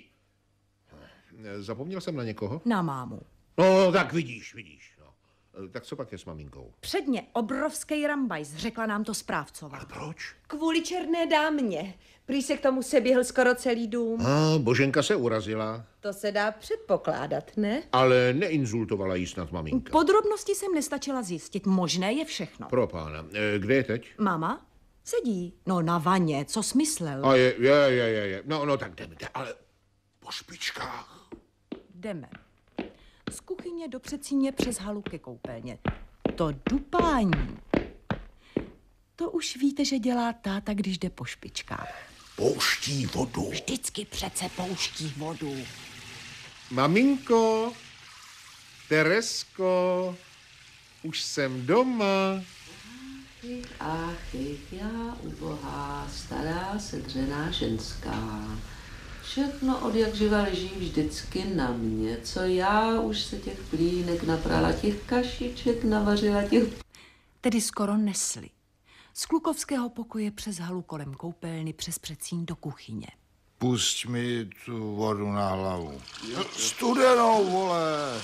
Zapomněl jsem na někoho? Na mámu. No, tak vidíš. No. Tak co pak je s maminkou? Předně obrovský rambajs, řekla nám to správcová. Ale proč? Kvůli černé dámě. Prý se k tomu seběhl skoro celý dům. Boženka se urazila. To se dá předpokládat, ne? Ale neinzultovala jí snad maminka. Podrobnosti jsem nestačila zjistit, možné je všechno. Pro pána. Kde je teď? Máma? Sedí. No na vaně, co smyslel? A je. No tak jdeme, ale po špičkách. Jdeme. Z kuchyně do předsíně přes halu ke koupelně. To dupání. To už víte, že dělá táta, když jde po špičkách. Pouští vodu. Vždycky přece pouští vodu. Maminko, Teresko, už jsem doma. Ach, já ubohá, stará sedřená ženská. Všechno od jak živa leží vždycky na mě, co já už se těch plínek naprala, těch kašiček navařila, těch... Tedy skoro nesli. Z klukovského pokoje přes halu kolem koupelny, přes předsíň do kuchyně. Pusť mi tu vodu na hlavu. Studenou, vole.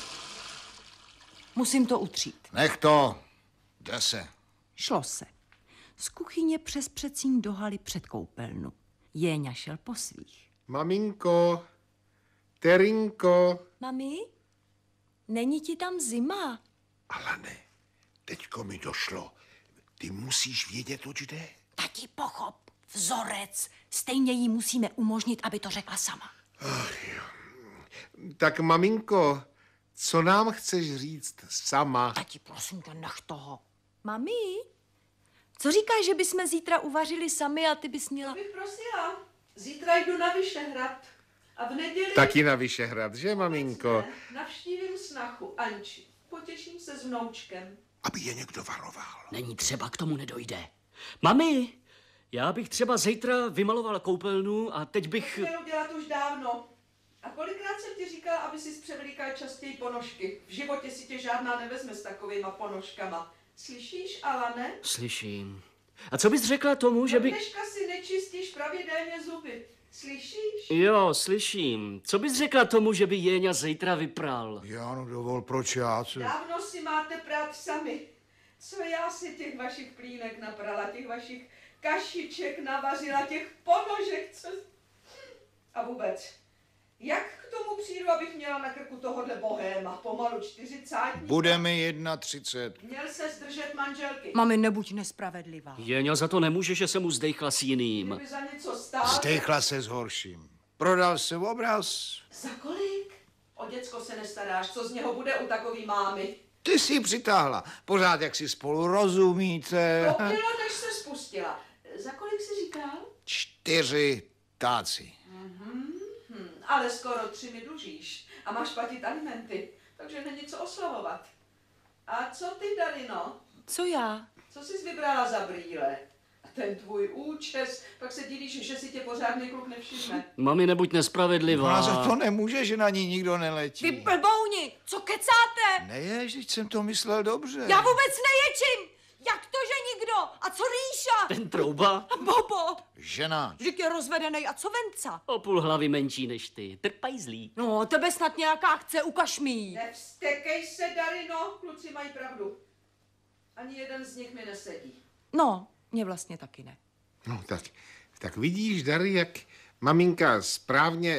Musím to utřít. Nech to. Jde se. Šlo se. Z kuchyně přes předsíň do haly před koupelnu. Jéňa šel po svých. Maminko, Terinko. Mami, není ti tam zima? Alane, teďko mi došlo. Ty musíš vědět, oč jde. Tati, pochop. Vzorec. Stejně jí musíme umožnit, aby to řekla sama. Ach jo. Tak maminko, co nám chceš říct sama? Tati, prosím tě, nech toho. Mami, co říkáš, že bychom zítra uvařili sami a ty bys měla... To bych prosila. Zítra jdu na Vyšehrad. A v neděli... Taky na Vyšehrad, že maminko? Navštívím snachu Anči. Potěším se s vnoučkem. Aby je někdo varoval. Není třeba, k tomu nedojde. Mami, já bych třeba zítra vymaloval koupelnu a teď bych... To měl dělat už dávno. A kolikrát jsem ti říkala, aby si převlíkal častěji ponožky. V životě si tě žádná nevezme s takovýma ponožkama. Slyšíš, Alane? Slyším. A co bys řekla tomu, že by... Dneška si nečistíš pravidelně zuby. Slyšíš? Jo, slyším. Co bys řekla tomu, že by Jéňa zítra vypral? Jáno, dovol, proč já? Co? Dávno si máte prát sami. Co já si těch vašich plínek naprala, těch vašich kašiček navařila, těch ponožek, co... A vůbec, jak k tomu přijdu, abych měla na krku tohohle bohéma, pomalu 40. Budeme 31. Měl se zdržet manželky. Mami, nebuď nespravedlivá. Jéňa za to nemůže, že se mu zdejchla s jiným. Kdyby za něco stál... Zdejchla se s horším. Prodal se obraz. Za kolik? O děcko se nestaráš, co z něho bude u takový mámy? Ty si ji přitáhla. Pořád, jak si spolu rozumíte. To bylo, než se spustila. Za kolik jsi říkal? 4 táci. Ale skoro 3 mi dlužíš. A máš platit alimenty. Takže není co oslavovat. A co ty, Darino? Co já? Co jsi vybrala za brýle? A ten tvůj účes, pak se divíš, že si tě pořádný kluk nevšimne. Mami, nebuď nespravedlivá. Ona za to nemůže, že na ní nikdo neletí. Vy blbouni, co kecáte? Nejež, vždyť jsem to myslel dobře. Já vůbec neječím! Jak to, že nikdo? A co Ríša? Ten trouba? Bobo! Žena. Vždyť je rozvedenej. A co Venca? O půl hlavy menší než ty. Trpajzlí. No, tebe snad nějaká chce, ukaž mi jí. Nevstekej se, Darino, kluci mají pravdu. Ani jeden z nich mi nesedí. No, mě vlastně taky ne. No, tak vidíš, Dary, jak maminka správně...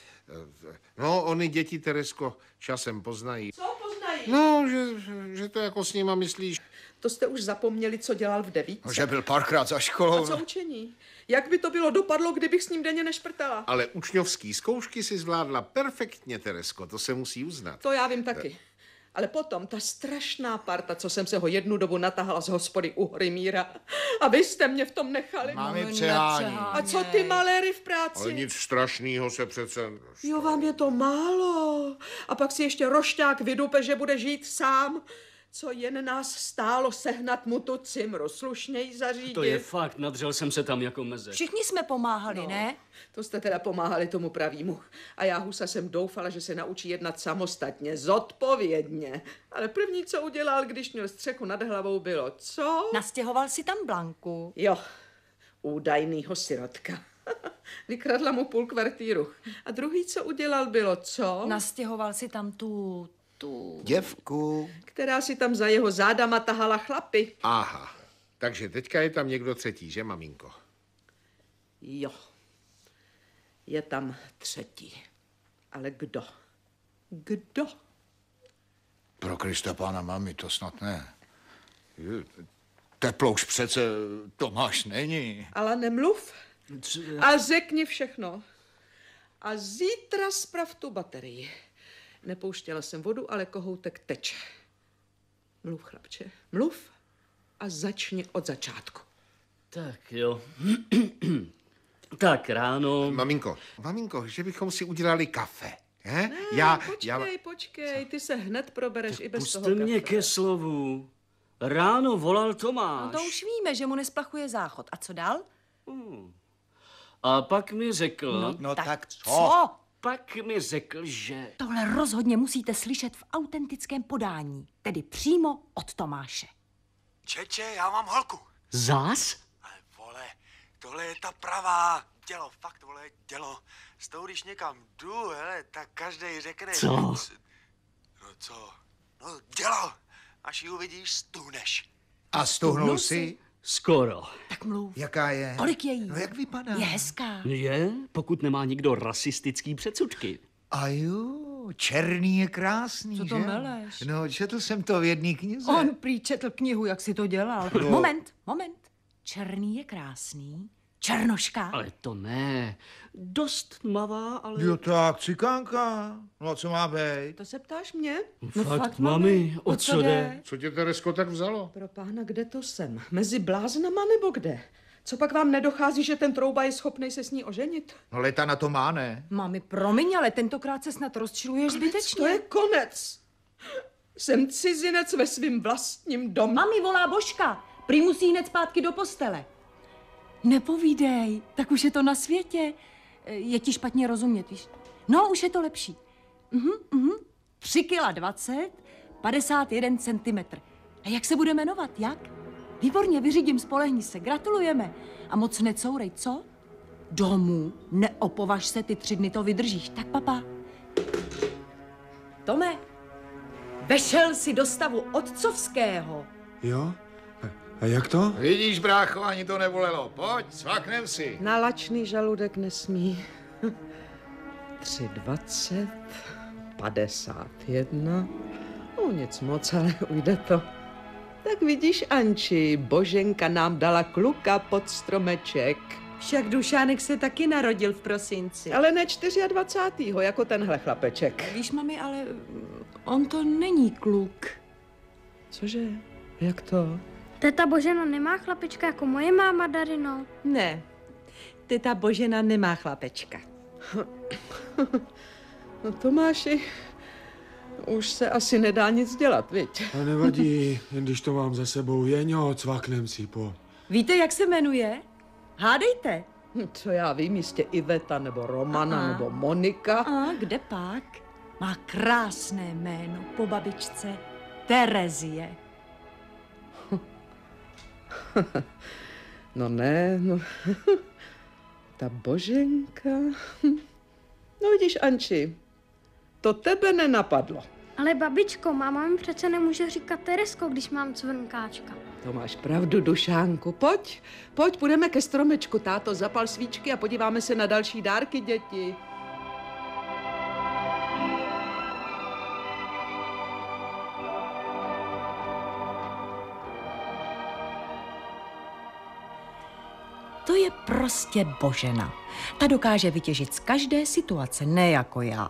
No, oni děti, Teresko, časem poznají. Co poznají? No, že to jako s nima myslíš. To jste už zapomněli, co dělal v 9. No, že byl párkrát za školou. A co učení? Jak by to bylo dopadlo, kdybych s ním denně nešprtala? Ale učňovský zkoušky si zvládla perfektně, Teresko, to se musí uznat. To já vím taky. Ale potom ta strašná parta, co jsem se ho jednu dobu natahala z hospody u Hory Míra. A vy jste mě v tom nechali. Máme přehání. A co ty maléry v práci? Ale nic strašného se přece... Jo, vám je to málo. A pak si ještě rošťák vydupe, že bude žít sám. Co jen nás stálo sehnat mu tu cimru, slušněji zařídit. To je fakt, nadřel jsem se tam jako meze. Všichni jsme pomáhali, ne? To jste teda pomáhali tomu pravýmu. A já, husa, jsem doufala, že se naučí jednat samostatně, zodpovědně. Ale první, co udělal, když měl střechu nad hlavou, bylo co? Nastěhoval si tam Blanku. Jo, údajnýho sirotka. Vykradla mu půl kvartíru. A druhý, co udělal, bylo co? Nastěhoval si tam tu... Děvku. Která si tam za jeho zádama tahala chlapy. Aha, takže teďka je tam někdo třetí, že, maminko? Jo, je tam třetí. Ale kdo? Kdo? Pro Krista pána, mami, to snad ne. Teplouš přece Tomáš není. Ale nemluv. A řekni všechno. A zítra sprav tu baterii. Nepouštěla jsem vodu, ale kohoutek teče. Mluv, chlapče, mluv a začni od začátku. Tak jo. Tak ráno... Maminko, že bychom si udělali kafe. He? Ne, počkej, ty se hned probereš i bez toho Pusťte mě kafe. ke slovu. Ráno volal Tomáš. No to už víme, že mu nesplachuje záchod. A co dál? A pak mi řekl... No tak Co? Pak mi řekl, že... Tohle rozhodně musíte slyšet v autentickém podání, tedy přímo od Tomáše. Čeče, já mám holku. Zás? Ale vole, tohle je ta pravá. Dělo, fakt, vole, dělo. S tou, když někam jdu, hele, tak každej řekne... Co? No co? No dělo. Až ji uvidíš, stuhneš. A stuhnul si? Skoro. Tak mluv. Jaká je? Kolik je jí? No jak vypadá? Je hezká. Je, pokud nemá nikdo rasistický předsudky. A jo, černý je krásný, Co to že? meleš? No, četl jsem to v jedné knize. On prý četl knihu, jak si to dělal. No. Moment. Černý je krásný. Černoška. Ale to ne. Dost tmavá, ale... Jo tak, cikánka. No, co má být? To se ptáš mě? Fakt, mami, o co jde? Co tě, Teresko, tak vzalo? Pro pána, kde to jsem? Mezi bláznama nebo kde? Co pak vám nedochází, že ten trouba je schopný se s ní oženit? No, Leta na to má, ne? Mami, promiň, ale tentokrát se snad rozčiluješ zbytečně. To je konec. Jsem cizinec ve svým vlastním domu. Mami volá Božka. Prý musí hned zpátky do postele. Nepovídej, tak už je to na světě. Je ti špatně rozumět, víš? No, už je to lepší. 3,20 kg, 51 cm. A jak se bude jmenovat, jak? Výborně, vyřídím, spolehni se, gratulujeme. A moc necourej, co? Domů, neopovaž se, ty 3 dny to vydržíš. Tak, papa. Tome, vešel si do stavu otcovského. Jo? A jak to? Vidíš, brácho, ani to nebolelo. Pojď, svaknem si. Na lačný žaludek nesmí. 3,20, 51. No nic moc, ale ujde to. Tak vidíš, Anči, Boženka nám dala kluka pod stromeček. Však Dušánek se taky narodil v prosinci. Ale ne 24. jako tenhle chlapeček. Víš, mami, ale on to není kluk. Cože? Jak to? Teta Božena nemá chlapečka jako moje máma, Darino. Ne, teta Božena nemá chlapečka. No Tomáši, Už se asi nedá nic dělat, viď? A nevadí, jen když to mám za sebou. Jeňo, cvaknem si po. Víte, jak se jmenuje? Hádejte. Co já vím, jistě Iveta, nebo Romana, nebo Monika. A kde pak? Má krásné jméno po babičce. Terezie. No ne, no. Ta Boženka. No vidíš, Anči, to tebe nenapadlo. Ale babičko, máma mi přece nemůže říkat Teresko, když mám cvrnkáčka. To máš pravdu, Dušánku. Pojď, půjdeme ke stromečku, táto, zapal svíčky a podíváme se na další dárky, děti. To je prostě Božena. Ta dokáže vytěžit z každé situace, ne jako já.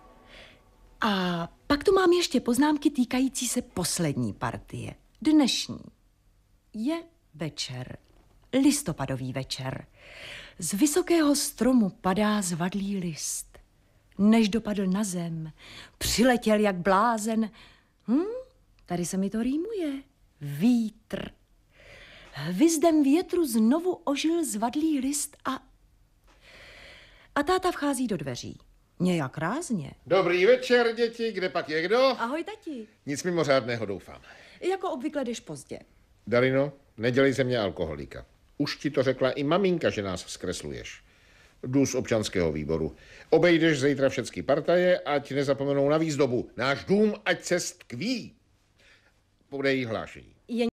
A pak tu mám ještě poznámky týkající se poslední partie. Dnešní. Je večer. Listopadový večer. Z vysokého stromu padá zvadlý list. Než dopadl na zem, přiletěl jak blázen. Tady se mi to rýmuje. Vítr. Hvizdem větru znovu ožil zvadlý list a táta vchází do dveří. Nějak rázně. Dobrý večer, děti, kde pak je kdo? Ahoj, tati. Nic mimořádného, doufám. Jako obvykle jdeš pozdě. Darino, nedělej ze mě alkoholíka. Už ti to řekla i maminka, že nás zkresluješ. Jdu z občanského výboru. Obejdeš zítra všechny partaje, ať nezapomenou na výzdobu. Náš dům ať se stkví. Podej hlášení.